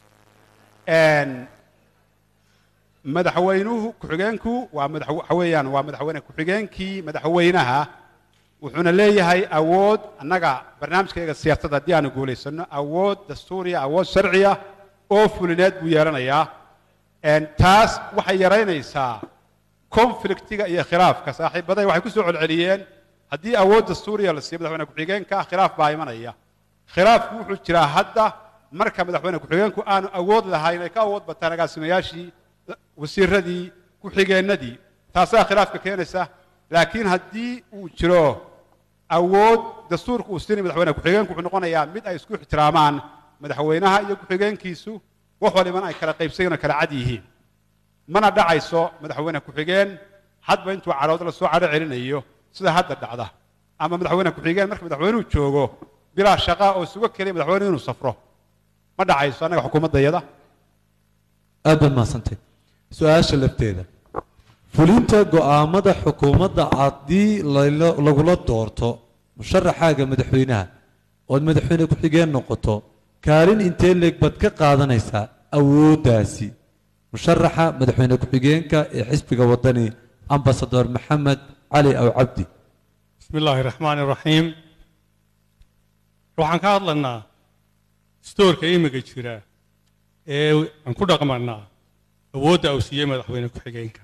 madaxweynuhu ku-xigeenku waa waxa weeyaan waa madaxweyne ku-xigeenkii madaxweynaha wuxuuna leeyahay awood annaga barnaamijkayga siyaasadda haddii aanu guulaysano awood dastuuriya awood sharciya oo fulineed buu yeelanayaa taas waxay yaraynaysaa conflictiga iyo khilaafka saaxiibaday waxay ku soo celceliyeen haddii awood dastuuriya la siiyo madaxweyne ku-xigeenka khilaaf baa imanaya khilaafku wuxuu jiraa hadda marka madaxweyne ku-xigeenku aanu awood lahayn ay ka awood bataan agaasimayaashii wasiiradii ku-xigeenadii taasaa khilaafka keenaysa laakiin haddii uu jiro awood dastuurka uu siinay madaxweyne ku-xigeenku wuxuu noqonayaa mid ay isku ixtiraamaan madaxweynaha iyo ku-xigeenkiisu wax waliban ay kala qaybsayin oo kala cad yihiin mana dhacayso madaxweyne ku-xigeen hadba intuu cadhood la soo cadho celinayo sida hadda dhacda ama madaxweyne ku-xigeen marka madaxweynuhu joogo bilaa shaqa oo sugo keliya madaxweynuhu inuu safro ma dhacayso annaga xukuumaddayada aad baad mahadsantay su-aasha lafteeda fulinta go'aamada xukuumadda haddii lagula doorto musharaxaaga madaxweynaha ood madaxweyne ku-xigeen noqoto kaalin intee leeg baad ka qaadanaysaa awooddaasi musharaxa madaxweyne ku-xigeenka ee xisbiga wadani ambasador maxamed cali aw cabdi. بسم الله الرحمن الرحيم waxaan ka hadlanaa stoorka imiga jira ee aan ku dhaqmanaa awoodda uu siiyey madaxweyne ku-xigeenka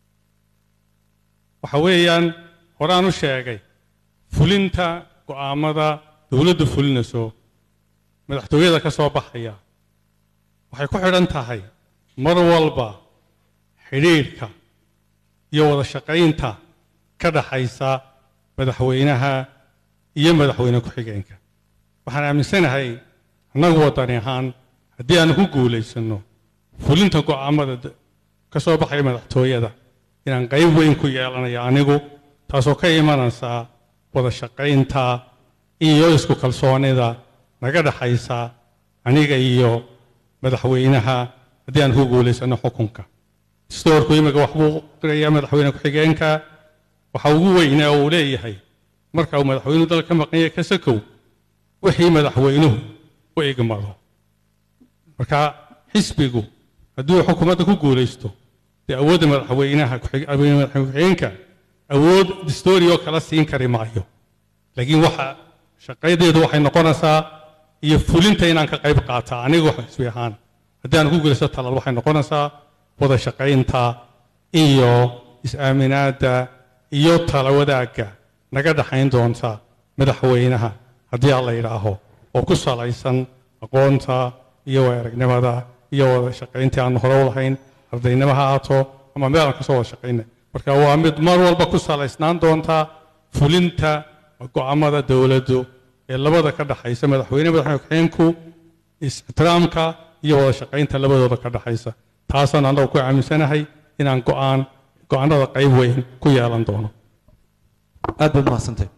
waxa weeyaan horaan u sheegay fulinta go'aamada dowladdu fulinayso madaxtooyada ka soo baxaya waxay ku xidhan tahay mar walba xidhiidhka iyo wada shaqaynta ka dhaxaysa madaxweynaha iyo madaxweyne ku-xigeenka waxaan aaminsanahay annagu wadani ahaan haddii aan ku guulaysanno fulinta go'aamada ka soo baxaya madaxtooyada inaan qayb weyn ku yeelanayo anigu taasoo ka imanaysa wada shaqaynta iyo isku kalsoonida naga dhaxaysa aniga iyo madaxweynaha haddii aan ku guulaysanno xukunka stoorku imiga waxbuu qirayaa madaxweyne ku-xigeenka waxa ugu weynaa uu leeyahay marka uu madaxweynuhu dalka ka maqan yahay ka sakow wixii madaxweynuhu u igmado marka xisbigu hadduu xukuumadda ku guulaysto dee awoodda madaxweynaha ku-xigeenka awood dastuuri oo kala siin kari maayo laakiin waxa shaqadeedu waxay noqonaysaa iyo fulinta inaan ka qayb qaataa anigu xisbi ahaan haddii aan ku guulaysto talal waxay noqonaysaa wada shaqaynta iyo is-aaminaadda iyo tala wadaagga naga dhaxayn doonta madaxweynaha haddii aan la yidhaaho oo ku salaysan aqoonta iyo aragnimada iyo wada shaqayntii aan hore u lahayn ardaynimo ha ahaato ama meel aan ka soo wada shaqayna marka waa mid mar walba ku salaysnaan doonta fulinta go'aamada dowladdu ee labada ka dhaxaysa madaxweyne ku-xigeenku ixtiraamka iyo wada shaqaynta labadooda ka dhaxaysa taasaan annagu ku aaminsanahay inaan go'aanada qayb weyn ku yeelan doono aad baad mahadsantay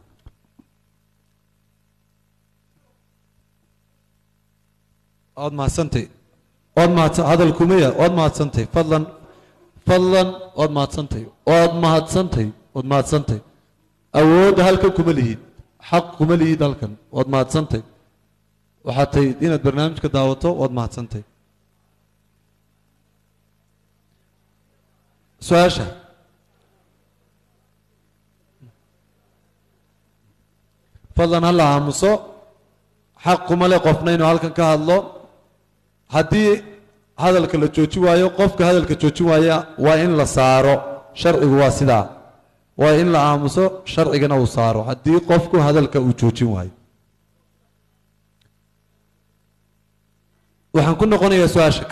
ood mahadsantay hadalkumaya ood mahadsantay fadlan ood mahadsantay ood mahadsantay awoodda halkan kuma lihid xaq kuma lihid halkan ood mahadsantay waxaad tahay inaad barnaamijka daawato ood mahadsantay su-aasha fadlan ha la aamuso xaq kuma leh qofna inuu halkan ka hadlo haddii hadalka la joojin waayo qofka hadalka joojin waaya waa in la saaro sharcigu waa sidaa waa in la aamuso sharcigana uu saaro haddii qofku hadalka uu joojin waayo waxaan ku noqonayaa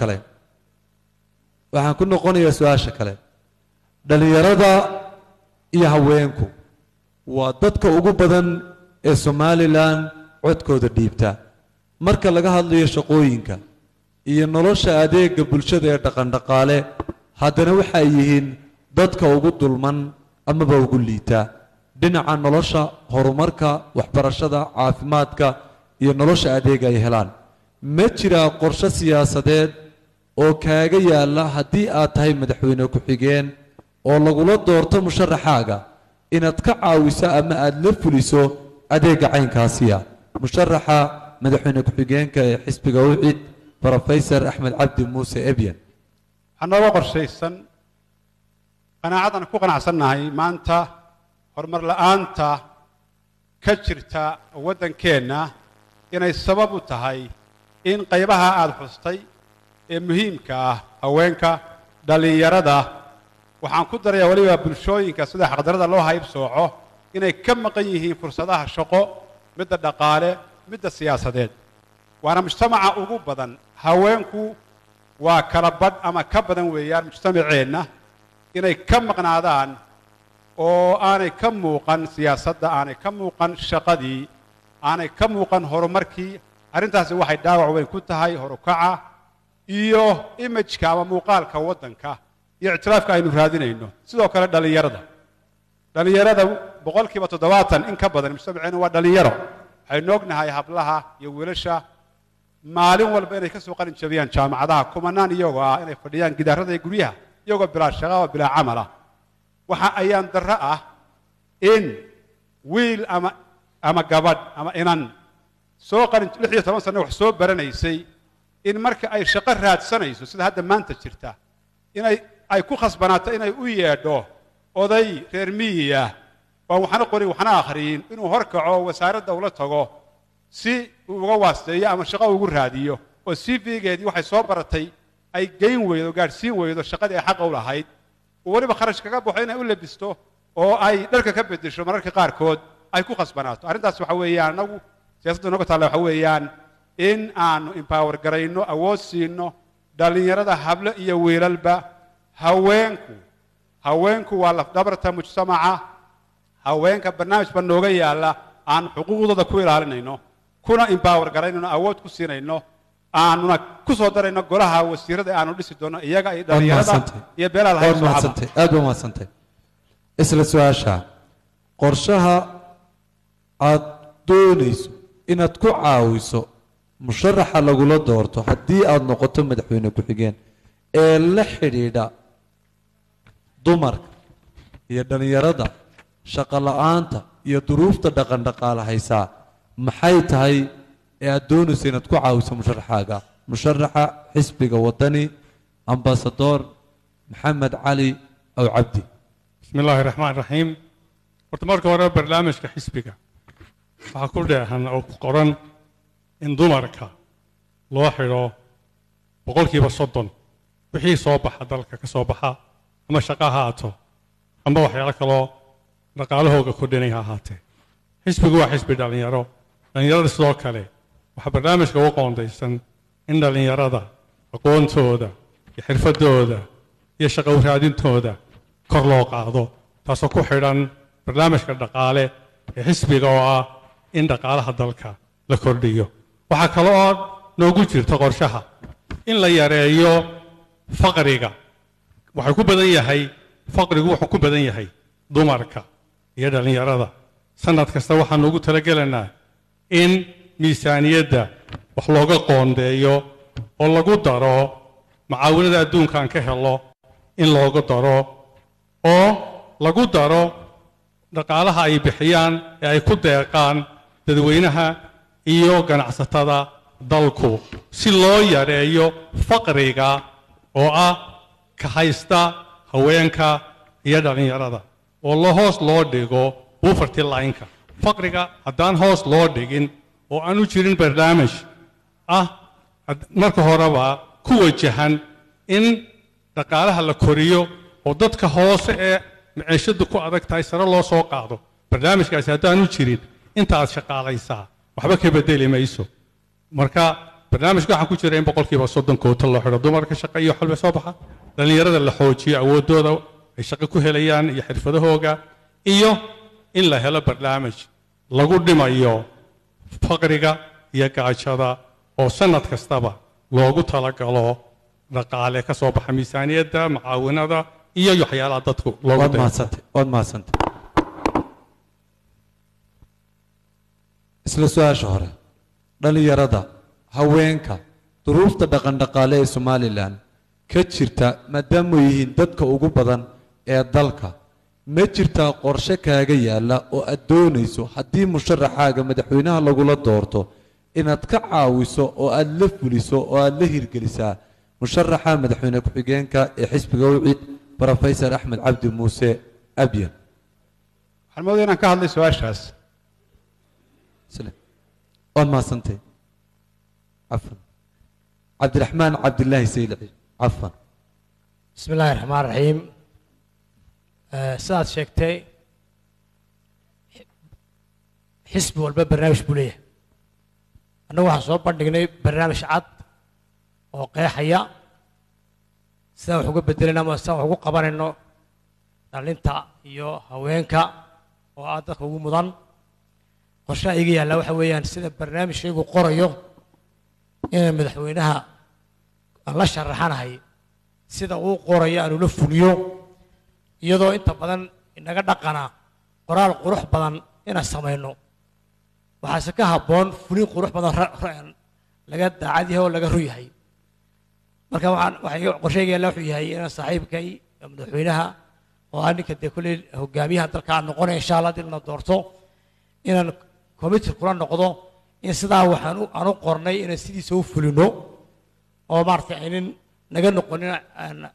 su-aasha kale dhalinyarada iyo haweenku waa dadka ugu badan ee somalilan codkooda dhiibta marka laga hadlayo shaqooyinka iyo nolosha adeega bulshada ee dhaqandhaqaale haddana waxay yihiin dadka ugu dulman amaba ugu liita dhinaca nolosha horumarka waxbarashada caafimaadka iyo nolosha adeega ay helaan ma jiraa qorshe siyaasadeed oo kaaga yaalla haddii aad tahay madaxweyne ku-xigeen oo lagula doorto musharaxaaga inaad ka caawiso ama aada la fuliso adeega caynkaasiya musharaxa madaxweyne ku-xigeenka ee xisbiga ucid brofesor axmed cabdi muuse ebyan waxaa nooga qorshaysan qanaacadaan ku qanacsannahay maanta horumar la'aanta ka jirta waddankeenna inay sabab u tahay in qaybaha aada xustay ee muhiimka ah haweenka dhallinyarada waxaan ku darayaa weliba bulshooyinka sida xaqdarada loo haybsooco inay ka maqan yihiin fursadaha shaqo midda dhaqaale midda siyaasadeed waana mujtamaca ugu badan haweenku waa kala badh ama ka badan weeyaan mujtamaceenna inay ka maqnaadaan oo aanay ka muuqan siyaasadda aanay ka muuqan shaqadii aanay ka muuqan horumarkii arrintaasi waxay dhaawac weyn ku tahay horukaca iyo imajka ama muuqaalka waddanka iyo ictiraafka aynu raadinayno sidoo kale dhallinyarada boqolkiiba 70 in ka badan mujtamaceena waa dhallinyaro waxaynu ognahay hablaha iyo wiilasha maalin walba inay ka soo qalin jabiyaan jaamacadaha kumanaan iyagoo ah inay fadhiyaan gidaarada iyo guryaha iyagoo bilaa shaqo oo bilaa camal ah waxa ayaan darro ah in wiil ama gabadh ama inan soo qalin 16 sano wax soo baranaysay in marka ay shaqo raadsanayso sida hadda maanta jirta ay ku khasbanaato inay u yeedho oday reer miyiga oo waxna qorin waxna akhriyin inuu horkaco wasaaradda ula tago si uu uga waasteeyo ama shaqo ugu raadiyo oo CV-geedii waxay soo baratay ay geyn weydo gaadhsiin weydo shaqadii ay xaqa u lahayd oo weliba kharash kaga baxo inay u labisto oo ay dharka ka beddesho mararka qaarkood ay ku khasbanaato arrintaas waxa weeyaan anagu siyaasadda nooga taalla waxa weeyaan in aanu empower garayno awood siino dhallinyarada hablo iyo wiilalba haweenku waa lafdhabarta mujtamaca haweenka barnaamij baa nooga yaalla aan xuquuqdooda ku ilaalinayno kuna empower garaynayno awood ku siinayno aanuna ku soo darayno golaha wasiirada aanu dhisi doono iyaga iyo dhallinyarada iyo beelaha lahayd aad baa mahadsantay isla su-aasha qorshaha aad doonayso inaad ku caawiso musharaxa lagula doorto haddii aad noqoto madaxweyne ku-xigeen ee la xidhiidha dumarka iyo dhallinyarada shaqo la-aanta iyo duruufta dhaqan dhaqaale haysaa maxay tahay ee aad doonayso inaad ku caawiso musharaxaaga musharaxa xisbiga wadani ambasador maxamed cali aw cabdi بسم الله الرحمن الرحيم horta marka hore barnaamijka xisbiga waxaa ku dheehan oo ku qoran in dumarka loo xidho 30% wixii soo baxa dalka ka soo baxa ama shaqo ha ahaato ama waxyaalo kaloo dhaqaalahooga kordhinay ha ahaatee xisbigu waa xisbi dhalinyarada sidoo kale waxaa barnaamijka u qoondaysan in dhalinyarada aqoontooda iyo xirfadooda iyo shaqo raadintooda kor loo qaado taasoo ku xidhan barnaamijka dhaqaale ee xisbiga oo ah in dhaqaalaha dalka la kordhiyo waxaa kale oo noogu jirta qorshaha in la yareeyo faqriga waxay ku badan yahay faqrigu wuxuu ku badan yahay dumarka iyo dhalinyarada sanad kasta waxaan ugu talagelaynaa in miisaaniyadda wax looga qoondeeyo oo lagu daro macaawinada adduunkan ka helo in looga daro oo lagu daro dhaqaalaha ay bixiyaan ee ay ku deeqaan dadweynaha iyo ganacsatada dalku si loo yareeyo faqriga oo ah ka haysta haweenka iyo dhalinyarada oo hoos loo dhigo poverty line-ka faqriga haddaan hoos loo dhigin oo aanu jirin barnaamij ah marka horeba ku wajahan in dhaqaalaha la koriyo oo dadka hoose ee maciishadu ku adag tahay sare loo soo qaado barnaamijkaasi haddaanu jirin intaad shaqaalaysaa waxba ka bedeli mayso marka barnaamijka waxaa ku jira in 30% koota loo xidho dumarka shaqo iyo xalba soo baxa dhalinyarada la xoojiyo awoodooda ay shaqo ku helayaan iyo xirfadahooga iyo in la helo barnaamij lagu dhimayo faqriga iyo gaajada oo sanad kastaba loogu talagalo dhaqaale ka soo baxa miisaaniyadda macaawinada iyo waxyaalaha dadku loogu waad mahadsantay isla su-aasha hore dhalinyarada haweenka duruufta dhaqan dhaqaale ee somalilan ka jirta maadaama yihiin dadka ugu badan ee dalka ma jirtaa qorshe kaaga yaalla oo aad doonayso haddii musharaxaaga madaxweynaha lagula doorto inaad ka caawiso oo aad la fuliso oo aad la hirgelisaa musharaxa madaxweyne ku-xigeenka ee xisbiga wicid brofesor axmed cabdi muuse abyan waxaan moodaya inaan ka hadlay su-aashaas waad mahadsantay cafan cabdiraxmaan cabdilaahi saylici cafan بسم الله الرحمن الرحيم ساد شيكتي حسب والبا برنامج بوليه أنا واحد صوب بندقني برنامج عد وقيحية ساو حقوق بدلنا ما ساو حقوق قبل إنه دلنتا يو هوينكا وعادك حقوق مضان قرشا يجي على وحويان سيد برنامج شيء قريو إن مدحوينها الله شرحنا هاي sida uu qorayo aanu la fuliyo iyadoo inta badan inaga dhaqana qoraal qurux badan inaan samayno waxaase ka habboon fulin qurux badan laga daacad yahay oo laga ru yahay marka waxay qorsheygeela wuxuu yahay inaan saaxiibkay madaxweynaha oo aan ninka dee kulley hogaamiyaha dalka aan noqonay insha allah dib na doorto inaan committee kula noqdo in sidaa waxaan u qornay inaan sidiisa u fulino oo maaragtay aynin naga noqonin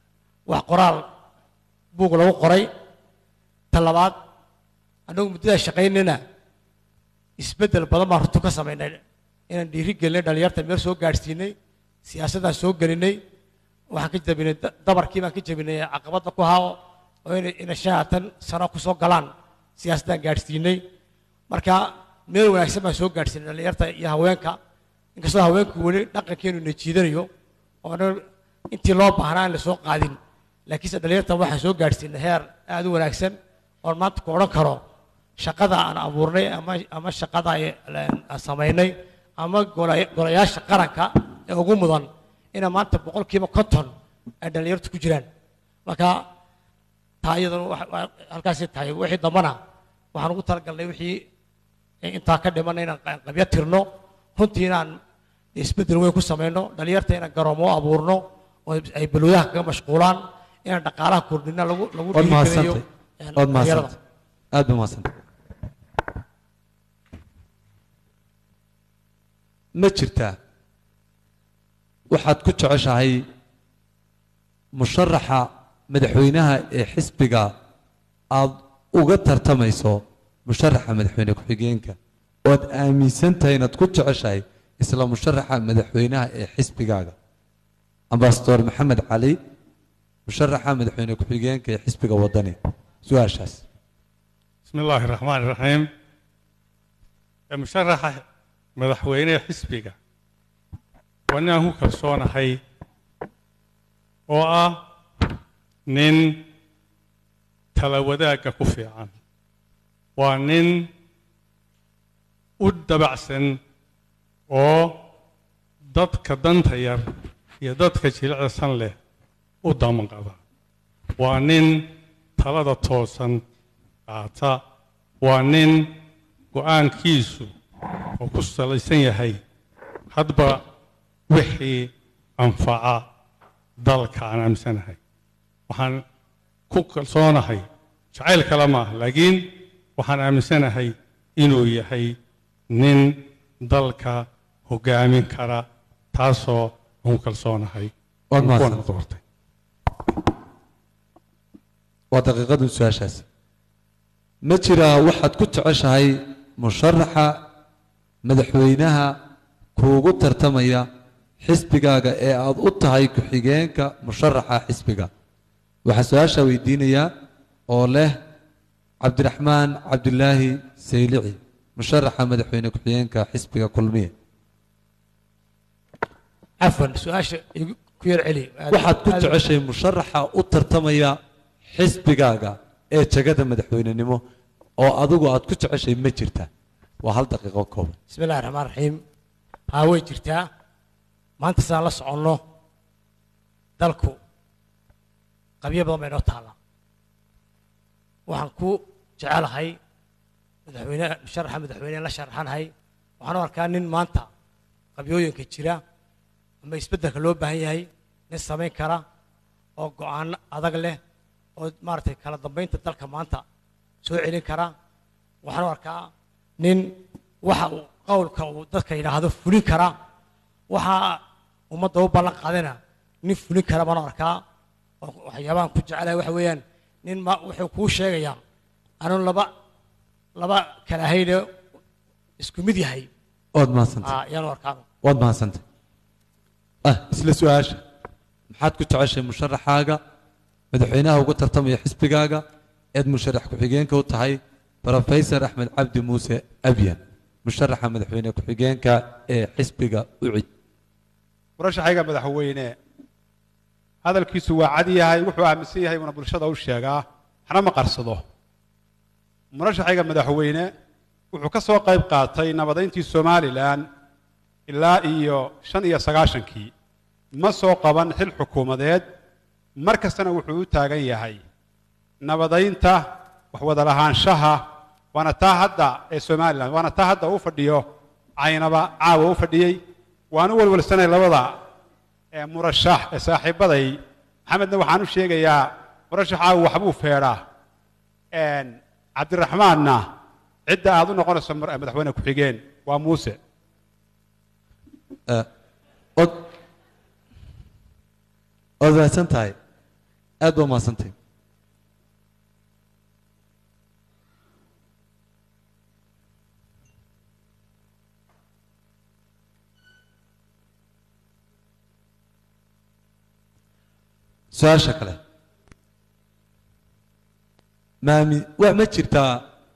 wax qoraal buug lagu qoray ta labaad anagu muddada shaqaynayna isbeddel badan baan runtu ka samaynay inaan dhiiri gelinay dhalinyarta meel soo gaadhsiinay siyaasaddaan soo gelinay waxaan ka jabinay dabarkii baan ka jabinay caqabadda ku hao oo inay 50 sano ku soo galaan siyaasaddaan gaadhsiinay marka meel wanaagsan baan soo gaadhsiinay dhalinyarta iyo haweenka inkastoo haweenku weli dhaqankeenu na jiidanayo oo intii loo baahnaa in la soo qaadin laakiinse dhalinyarta waxaan soo gaadhsiinay heer aad u wanaagsan oon maanta ku odhan karo shaqada aan abuurnay ama shaqada aan samaynay ama golayaasha qaranka ee ugu mudan ina maanta 50% ay dhalinyartu ku jiraan marka taa iyadana halkaasay tahay wixii dambana waxaan ugu talagalnay wixii intaa ka dhimanay inaan qabyo tirno runtii inaan isbeddel weyn ku samayno dhalinyarta inaan garoomo abuurno oo ay balwadaha kaga mashquulaan inaan dhaqaalaha kordhina lagu dhiirigeliyo aad baa mahadsantahay ma jirtaa waxaad ku jeceshahay musharaxa madaxweynaha ee xisbiga aad uga tartamayso musharaxa madaxweyne ku-xigeenka oo aad aaminsan tahay inaad ku jeceshahay isla musharaxa madaxweynaha ee xisbigaaga ambasador maxamed cali musharaxa madaxweyne ku-xigeenka ee xisbiga wadani su-aashaas بسم الله الرحمن الرحيم مشرح مدحوينه حسبيغا وانا هو كلسونا هي oo nin tala wadaaga ku fiican waa nin u dabacsan oo dadka danta yar iyo dadka jilicsan leh u damanqada waa nin talada toosan qaata waa nin go'aankiisu oo ku salaysan yahay hadba wixii anfaca dalka aan aamsanahay waxaan ku kalsoonahay jacayl kale maaha laakiin waxaan aaminsanahay inuu yahay nin dalka hogaamin kara taasoo aan ku kalsoonahay doortay waa daqiiqadu su-aashaas ma jiraa waxaad ku jeceshahay musharaxa madaxweynaha kuugu tartamaya xisbigaaga ee aad u tahay ku-xigeenka musharaxa xisbiga waxaa su-aasha weydiinayaa oo leh cabdiraxmaan cabdilaahi saylici musharaxa madaxweyne ku-xigeenka xisbiga kulmiye cafwan su-aasha ku yar celi waxaad ku jeceshahay musharaxa u tartamaya xisbigaaga ee jagada madaxweynenimo oo adigu aad ku jeceshahay ma jirta waa hal daqiiqo kooban بسم الله الرحمن الرحيم ها way jirtaa maanta sidaan la soconno dalku qabyo badan bay noo taala waxaan ku jecelahay madaxweyne musharaxa madaxweyne la sharaxanahay waxaan u arkaa nin maanta qabyooyinka jira ama isbeddelka loo baahan yahay nin samayn kara oo go'aan adag leh oo maaragtay kala dambeynta dalka maanta soo celin kara waxaan u arkaa nin waxa uu qowlka uu dadka yidhaahdo fulin kara waxa ummadda u ballan qaadana nin fulin kara baan u arkaa waxyaabahan ku jecelahay waxa weeyaan nin wuxuu kuu sheegayaa anuu laba kala hayne isku mid yahay waad mahadsantahay yaan u arkaa waad mahadsantahay isla su-aasha maxaad ku jeceshahay musharaxaaga madaxweynaha ugu tartamaya xisbigaaga eed musharax ku-xigeenka u tahay brofesor axmed cabdi muuse abyan musharaxa madaxweyne ku-xigeenka ee xisbiga ucid murashaxayga madaxweyne hadalkiisu waa cad yahay wuxuu aaminsan yahay una bulshada u sheegaa waxna ma qarsado murashaxayga madaxweyne wuxuu ka soo qayb qaatay nabadayntii somalilan ilaa iyo 95kii ma soo qaban xil xukuumadeed mar kastana wuxuu u taagan yahay nabadaynta wax wada lahaanshaha waana taa hadda ee somalilan waana taa hadda uu fadhiyo caynaba caawa u fadhiyey waanu walwalsanay labada murashax ee saaxiibaday maxamedna waxaan u sheegayaa murashaxaagu waxbuu feedhaa cabdiraxmaanna cidda aad u noqonayso madaxweyne ku-xigeen waa muuse ood mahadsan tahay aad baa mahadsantahay su-aasha kale ma jirtaa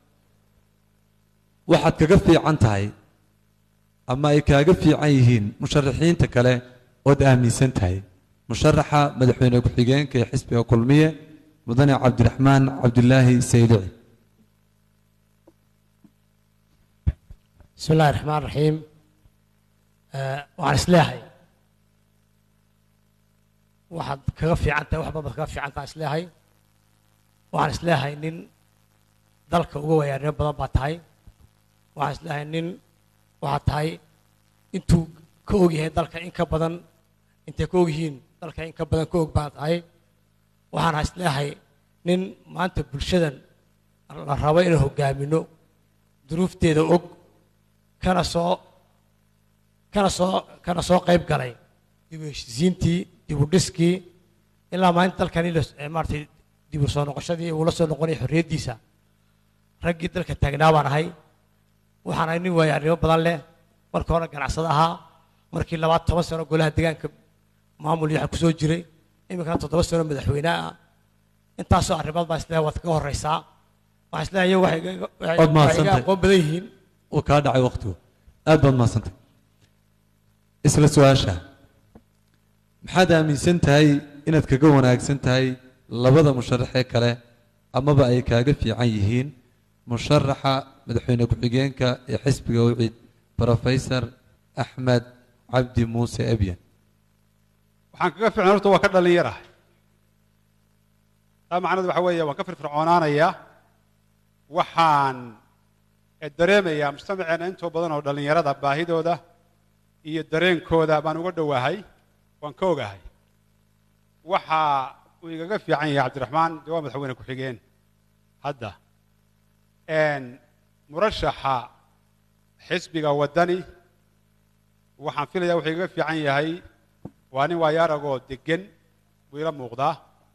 waxaad kaga fiican tahay ama ay kaaga fiican yihiin musharaxiinta kale ood aaminsan tahay musharaxa madaxweyne ku-xigeenka ee xisbiga kulmiye mudane cabdiraxmaan cabdilaahi saylici بسم الله الرحمن الرحيم waxaan isleeyahay waxaad kaga fiican tahay wax badan kaga fiican tahay isleeyahay waxaan isleeyahay nin dalka uga wayaarnimo badan baa tahay waxaan isleeyahay nin waxaad tahay intuu ka og yahay dalka in ka badan intay ka og yihiin dalka in ka badan ka og baa tahay waxaan isleeyahay nin maanta bulshadan la rabo inaan hogaamino duruufteeda og kana soo qayb galay dib u heshiisiintii dib u dhiskii ilaa maalinta dalkani maaragtay dib u soo noqoshadii uu la soo noqonaya xorriyaddiisa raggii dalka taagnaa baan ahay waxaan ahay nin waayo-aragnimo badan leh markii hore ganacsado ahaa markii 12 sano golaha deegaanka maamul iyo waxa ku soo jiray iminkana 7 sano madaxweyne ah intaasoo arrimood baa isleeyahay waad kaga horreysaa waxaan isleeyahay waxay aqoon badan yihiin kaa dhacay waqtigu aad baad mahadsantahay isla su-aasha maxaad aaminsan tahay inaad kaga wanaagsan tahay labada musharaxee kale amaba ay kaaga fiican yihiin musharaxa madaxweyne ku-xigeenka ee xisbiga ucid brofesor axmed cabdi muuse ebyan waxaan kaga fiicnaa horta waa ka dhalinyarahay taa macnaheedu waxa weeye waan ka firfircoonaanayaa waxaan dareemayaa mujtamaceena intoo badan oo dhallinyarada baahidooda iyo dareenkooda baan uga dhowahay waan ka ogahay waxa uu igaga fiican yahay cabdiraxmaan dee waa madaxweyne ku-xigeen hadda murashaxa xisbiga waddani waxaan filayaa wuxuu igaga fiican yahay waa nin waayaaragoo deggan buu ila muuqdaa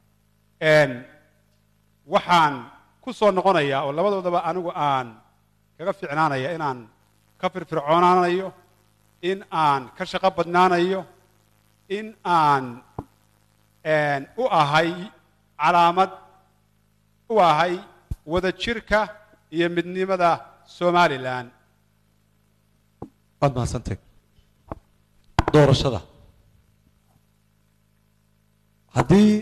waxaan ku soo noqonayaa oo labadoodaba anigu aan kaga fiicnaanaya inaan ka firfircoonaanayo in aan ka shaqo badnaanayo in aan u ahay calaamad u ahay wada jirka iyo midnimada somalilan waad mahadsantahay doorashada haddii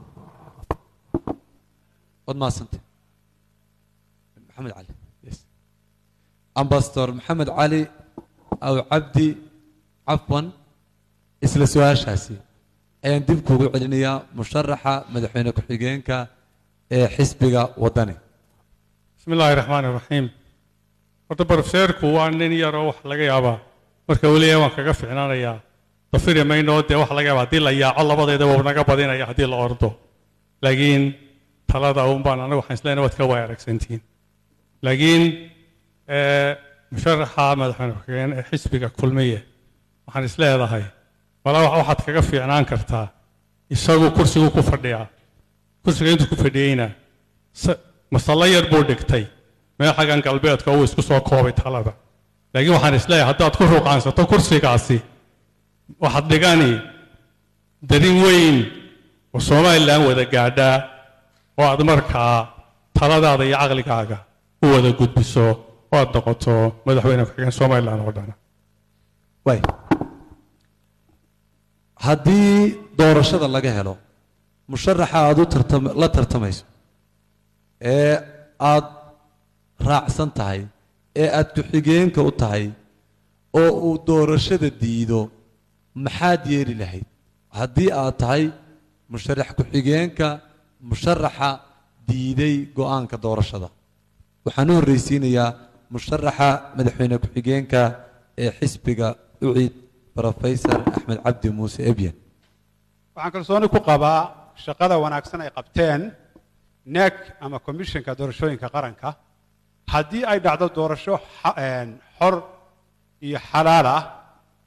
waad mahadsantahay maxamed cali ambasador maxamed cali aw cabdi cafwan isla su-aashaasi ayaan dib kuugu celinayaa musharaxa madaxweyne ku-xigeenka ee xisbiga waddani bismi illaahi raxmaani raxiim horta barofeerku waa nin yaroo wax laga yaabaa marka uu leeyahay waan kaga ficnaanayaa dafiri mayno dee waxa laga yaabaa haddii la yaaco labadeeda waa naga badinaya haddii la ordo laakiin talada uun baan anagu waxaan isleenahay waad ka waay aragsantihiin laakiin musharaxa madaxweyne ku-xigeen ee xisbiga kulmiye waxaan is leedahay walaa waxaad kaga fiicnaan kartaa isagu kursigu ku fadhiyaa kursiga intuu ku fadhiyeyna masallo yar buu dhigtay meel xaggan galbeedka uu isku soo koobay talada laakiin waxaan is leeyahay haddaad ku ruqaansato kursigaasi waxaad dhigani darin weyn oo somalilan wada gaadhaa oo aad markaa taladaada iyo caqligaaga u wada gudbiso oo aad noqoto madaxweyne ku-xigeen somalilan oo dhan waay haddii doorashada laga helo musharaxa aad u la tartamayso ee aad raacsan tahay ee aad ku-xigeenka u tahay oo uu doorashada diido maxaad yeeli lahayd haddii aad tahay musharax ku-xigeenka musharaxa diiday go-aanka doorashada waxaan u horreysiinayaa musharaxa madaxweyne ku-xigeenka ee xisbiga ucid brofesor axmed cabdi muuse ebyan waxaan kalsooni ku qabaa shaqada wanaagsan ay qabteen nek ama commissionka doorashooyinka qaranka haddii ay dhacdo doorasho xor iyo xalaal ah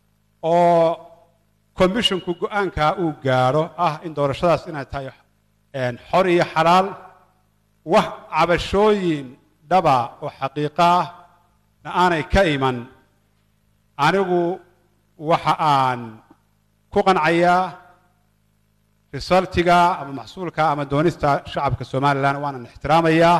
oo commissionku go-aankaa uu gaadho ah in doorashadaas inay tahay xor iyo xalaal wax cabashooyin dhaba oo xaqiiqo ah na aanay ka iman anigu waxa aan ku qancayaa resultiga ama maxsuulka ama doonista shacabka somalilan waanan ixtiraamayaa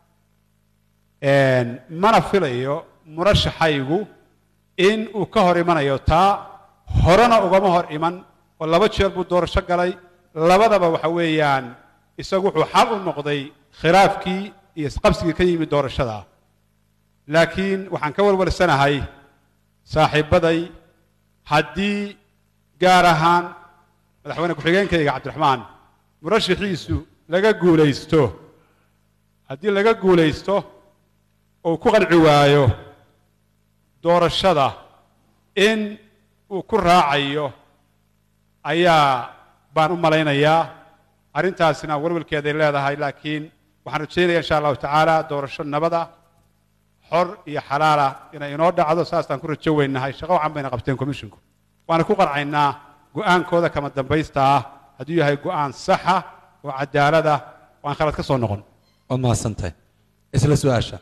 mana filayo murashaxaygu in uu ka hor imanayo taa horena ugama hor iman oo 2 jeer buu doorasho galay labadaba waxa weeyaan isagu wuxuu xal u noqday khilaafkii iyo isqabsigii ka yimid doorashada laakiin waxaan ka walwalsanahay saaxiibaday haddii gaar ahaan madaxweyne ku-xigeenkayga cabdiraxmaan murashaxiisu laga guulaysto haddii laga guulaysto oo ku qanci waayo doorashada in uu ku raacayo ayaa baan u malaynayaa arrintaasina walwalkeeday leedahay laakiin waxaan rajaynayaa insha allahu tacaala doorasho nabada xor iyo xalaala inay inoo dhacdo saasaan ku rajo weynahay shaqo wacan bayna qabteen commissionku waana ku qarcaynaa go'aankooda kama dambaysta ah hadduu yahay go'aan saxa oo cadaalada oo aan khalad ka soo noqon waad mahadsantahay isla su-aasha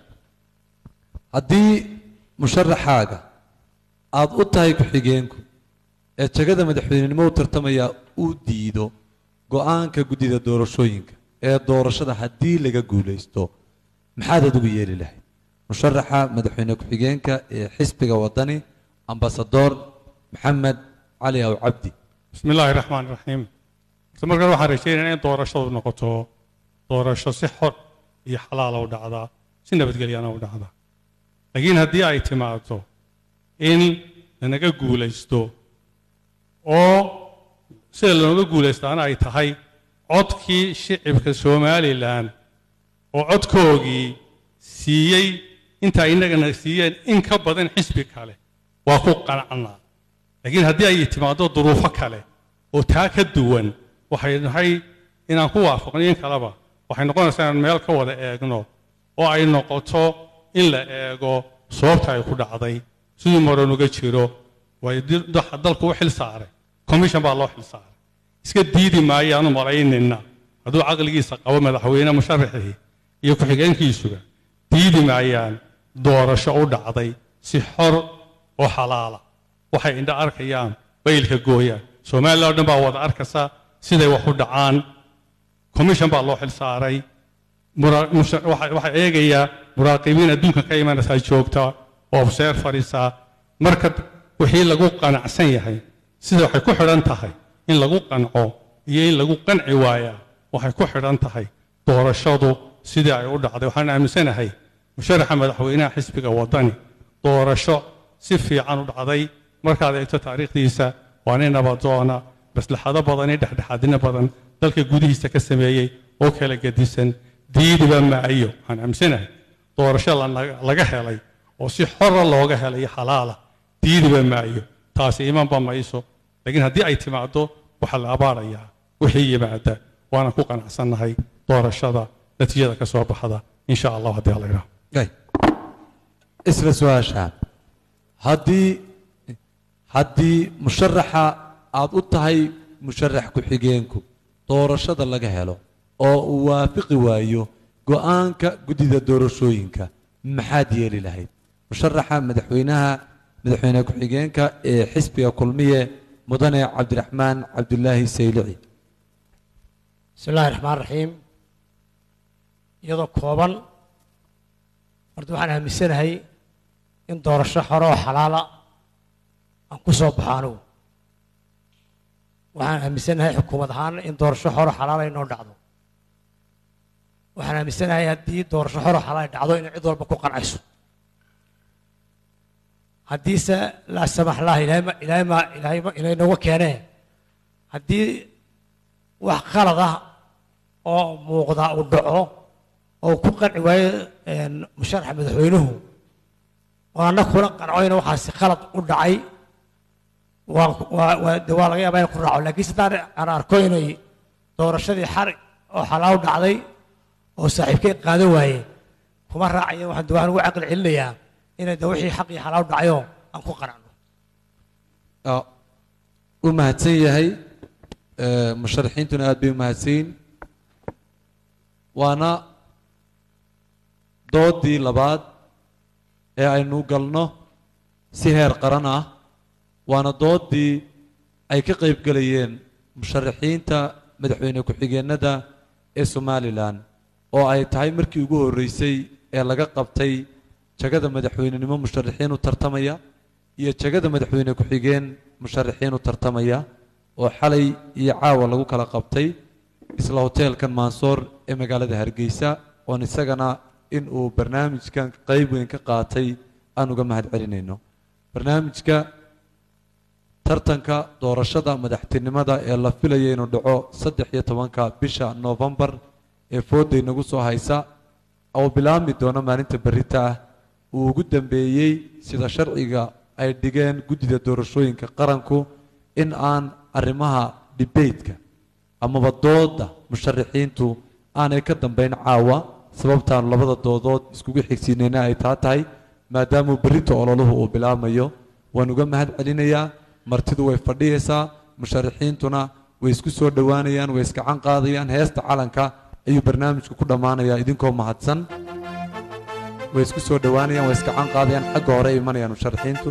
haddii musharaxaaga aad u tahay ku-xigeenku ee jagada madaxweynenimo u tartamaya uu diido go'aanka guddida doorashooyinka ee doorashada haddii laga guulaysto maxaad adigu yeeli lahayd musharaxa madaxweyne ku-xigeenka ee xisbiga wadani ambasador maxamed cali aw cabdi بسم الله الرحمن الرحيم marka waxaan rajaynayaa in doorashadu noqoto doorasho si xor iyo xalaal ah u dhacda si nabadgelyana u dhacda laakiin haddii ay timaado in lanaga guulaysto oo sida lanaga guulaystaana ay tahay codkii shicibka somalilan oo codkoogii siiyey inta inagana siiyeen in ka badan xisbi kale waa ku qanacnaa laakiin haddii ay timaado duruufo kale oo taa ka duwan waxay nahay inaan ku waafaqno in kaleba waxay noqonaysaa inaan meel ka wada eegno oo ay noqoto in la eego sababta ay ku dhacday siduu maran uga jiro way dalku u xil saaray commission baa loo xil saaray iska diidi maayaanu malaynayna hadduu caqligiisa qabo madaxweyne musharaxii iyo ku-xigeenkiisuga diidi maayaan doorasho u dhacday si xor oo xalaala waxay indha arkayaan baylka gooyaan Soomaaliland oo dhan baa wada arkaysa siday wax u dhacaan commission baa loo xil saaray waxa eegaya muraaqibiin adduunka ka imanaysa joogta oo observerisa marka wixii lagu qanacsan yahay sida waxay ku xidhan tahay in lagu qanco iyo in lagu qanci waaya waxay ku xidhan tahay doorashadu sidii ay u dhacday waxaan aaminsanahay musharaxa madaxweynaha xisbiga wadani doorasho si fiican u dhacday markaad eegto taariikhdiisa waa nin nabadoona maslaxado badan iyo dhexdhexaadino badan dalka gudihiisa ka sameeyey oo kala gedisan diidiba maayo waxaan aaminsanahay doorasho laga helay oo si xora looga helay xalaala diidiba maayo taasi imanba mayso laakiin haddii ay timaado waxaa la abaarayaa wixii yimaada waana ku qanacsannahay doorashada natiijada ka soo baxda insha allah haddii alla yidhaahdo isla su-aasha haddii musharaxa aad u tahay musharax ku-xigeenku doorashada laga helo oo uu waafiqi waayo go'aanka guddida doorashooyinka maxaad yeeli lahayd musharaxa madaxweyne ku-xigeenka ee xisbiga kulmiye mudane cabdiraxmaan cabdulaahi saylici بسم الله الرحمن الرحيم iyadoo kooban horta waxaan aaminsanahay in doorasho xor oo xalaala aan ku soo baxo anigu waxaan aaminsanahay xukuumad ahaan in doorasho xor oo xalaala inoo dhacdo waxaan aaminsanahay haddii doorasho xor oo xalaal ay dhacdo inay cid walba ku qancayso haddiise laa samax lah ilaahay nooga keenee haddii wax qalad ah oo muuqda uu dhaco oo ku qanci waayo musharaxa madaxweynuhu oo anna kula qancoyna waxaasi qalad u dhacay waa laga yaabaa inay ku raaco laakiin sidaan aan arko inay doorashadii xar oo xalaal u dhacday oo saaxiibkay qaadan waaye kuma raacaya waxaan ugu caqli celinayaa inay de wixii xaq iyo xalaal u dhacayoo aan ku qanacno u mahadsan yahay musharaxiintuna aad bay u mahadsan yihiin waana doodii labaad ee aynu galno si heer qaran ah waana doodii ay ka qayb galayeen musharaxiinta madaxweyne ku-xigeenada ee Somaliland oo ay tahay markii ugu horeysay ee laga qabtay jagada madaxweynenimo musharaxiin u tartamaya iyo jagada madaxweyne ku-xigeen musharaxiin u tartamaya oo xalay iyo caawa lagu kala qabtay isla hoteelkan Mansoor ee magaalada Hargeysa oo isagana in uu barnaamijkan qayb weyn ka qaatay aan uga mahad celinayno barnaamijka tartanka doorashada madaxtinimada ee la filayo inuu dhaco 13 bisha November ee fooday nagu soo haysa oo bilaami doona maalinta berrita ah uu ugu dambeeyay sida sharciga ay dhigeen guddiga doorashooyinka qaranku in aan arrimaha debate-ka ama dooda musharaxiintu aanay ka dambeyn caawa sababtaan labada doodood iskugu xigsiinayna ay tahay maadaama berrito ololuhu uu bilaamayo waan uga mahad celinayaa martidu way fadhiyaysaa musharaxiintuna way isku soo dhawaanayaan way iska can qaadayaan heesta calanka ayuu barnaamijku ku dhamaanayaa idinkoo mahadsan way isku soo dhawaanayaan way iska can qaadayaan xagga hore imanayaan musharaxiintu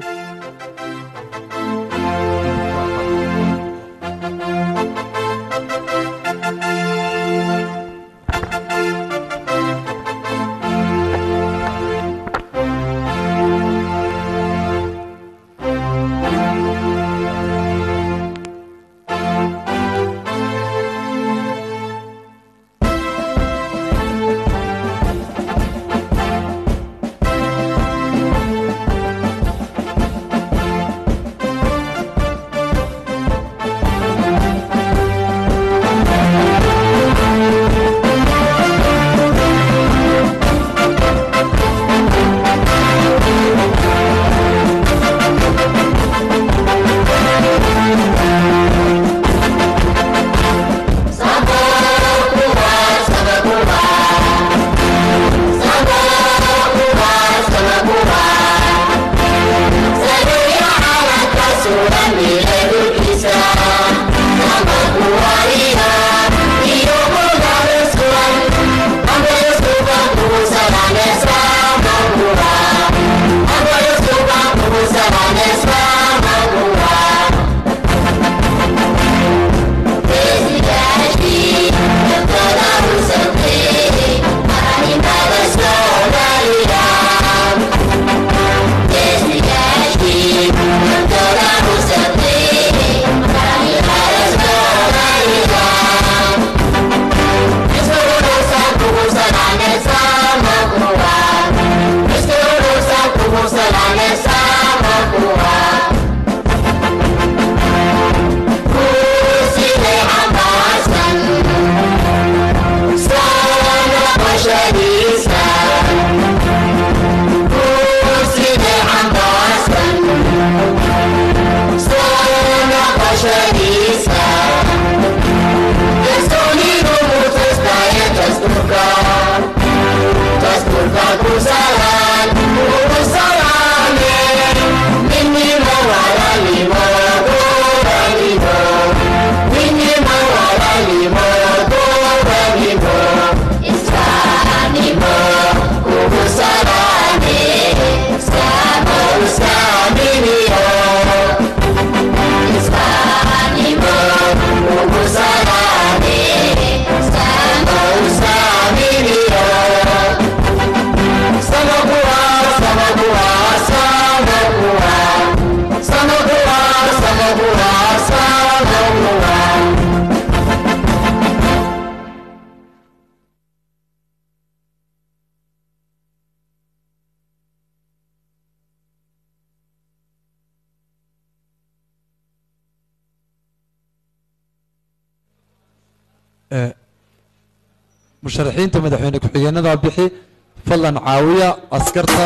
musharaxiinta madaxweyne ku-xigeenada bixi fadlan caawiya askarta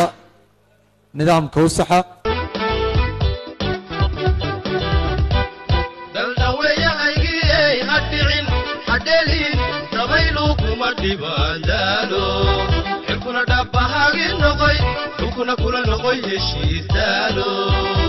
nidaamka u saxa daldhaweeyahaygii adhicin hadhelin dabaylu kuma dhibaandaalo xilkuna dhabbahagi noqoy dhulkuna kula noqoy heshiis daalo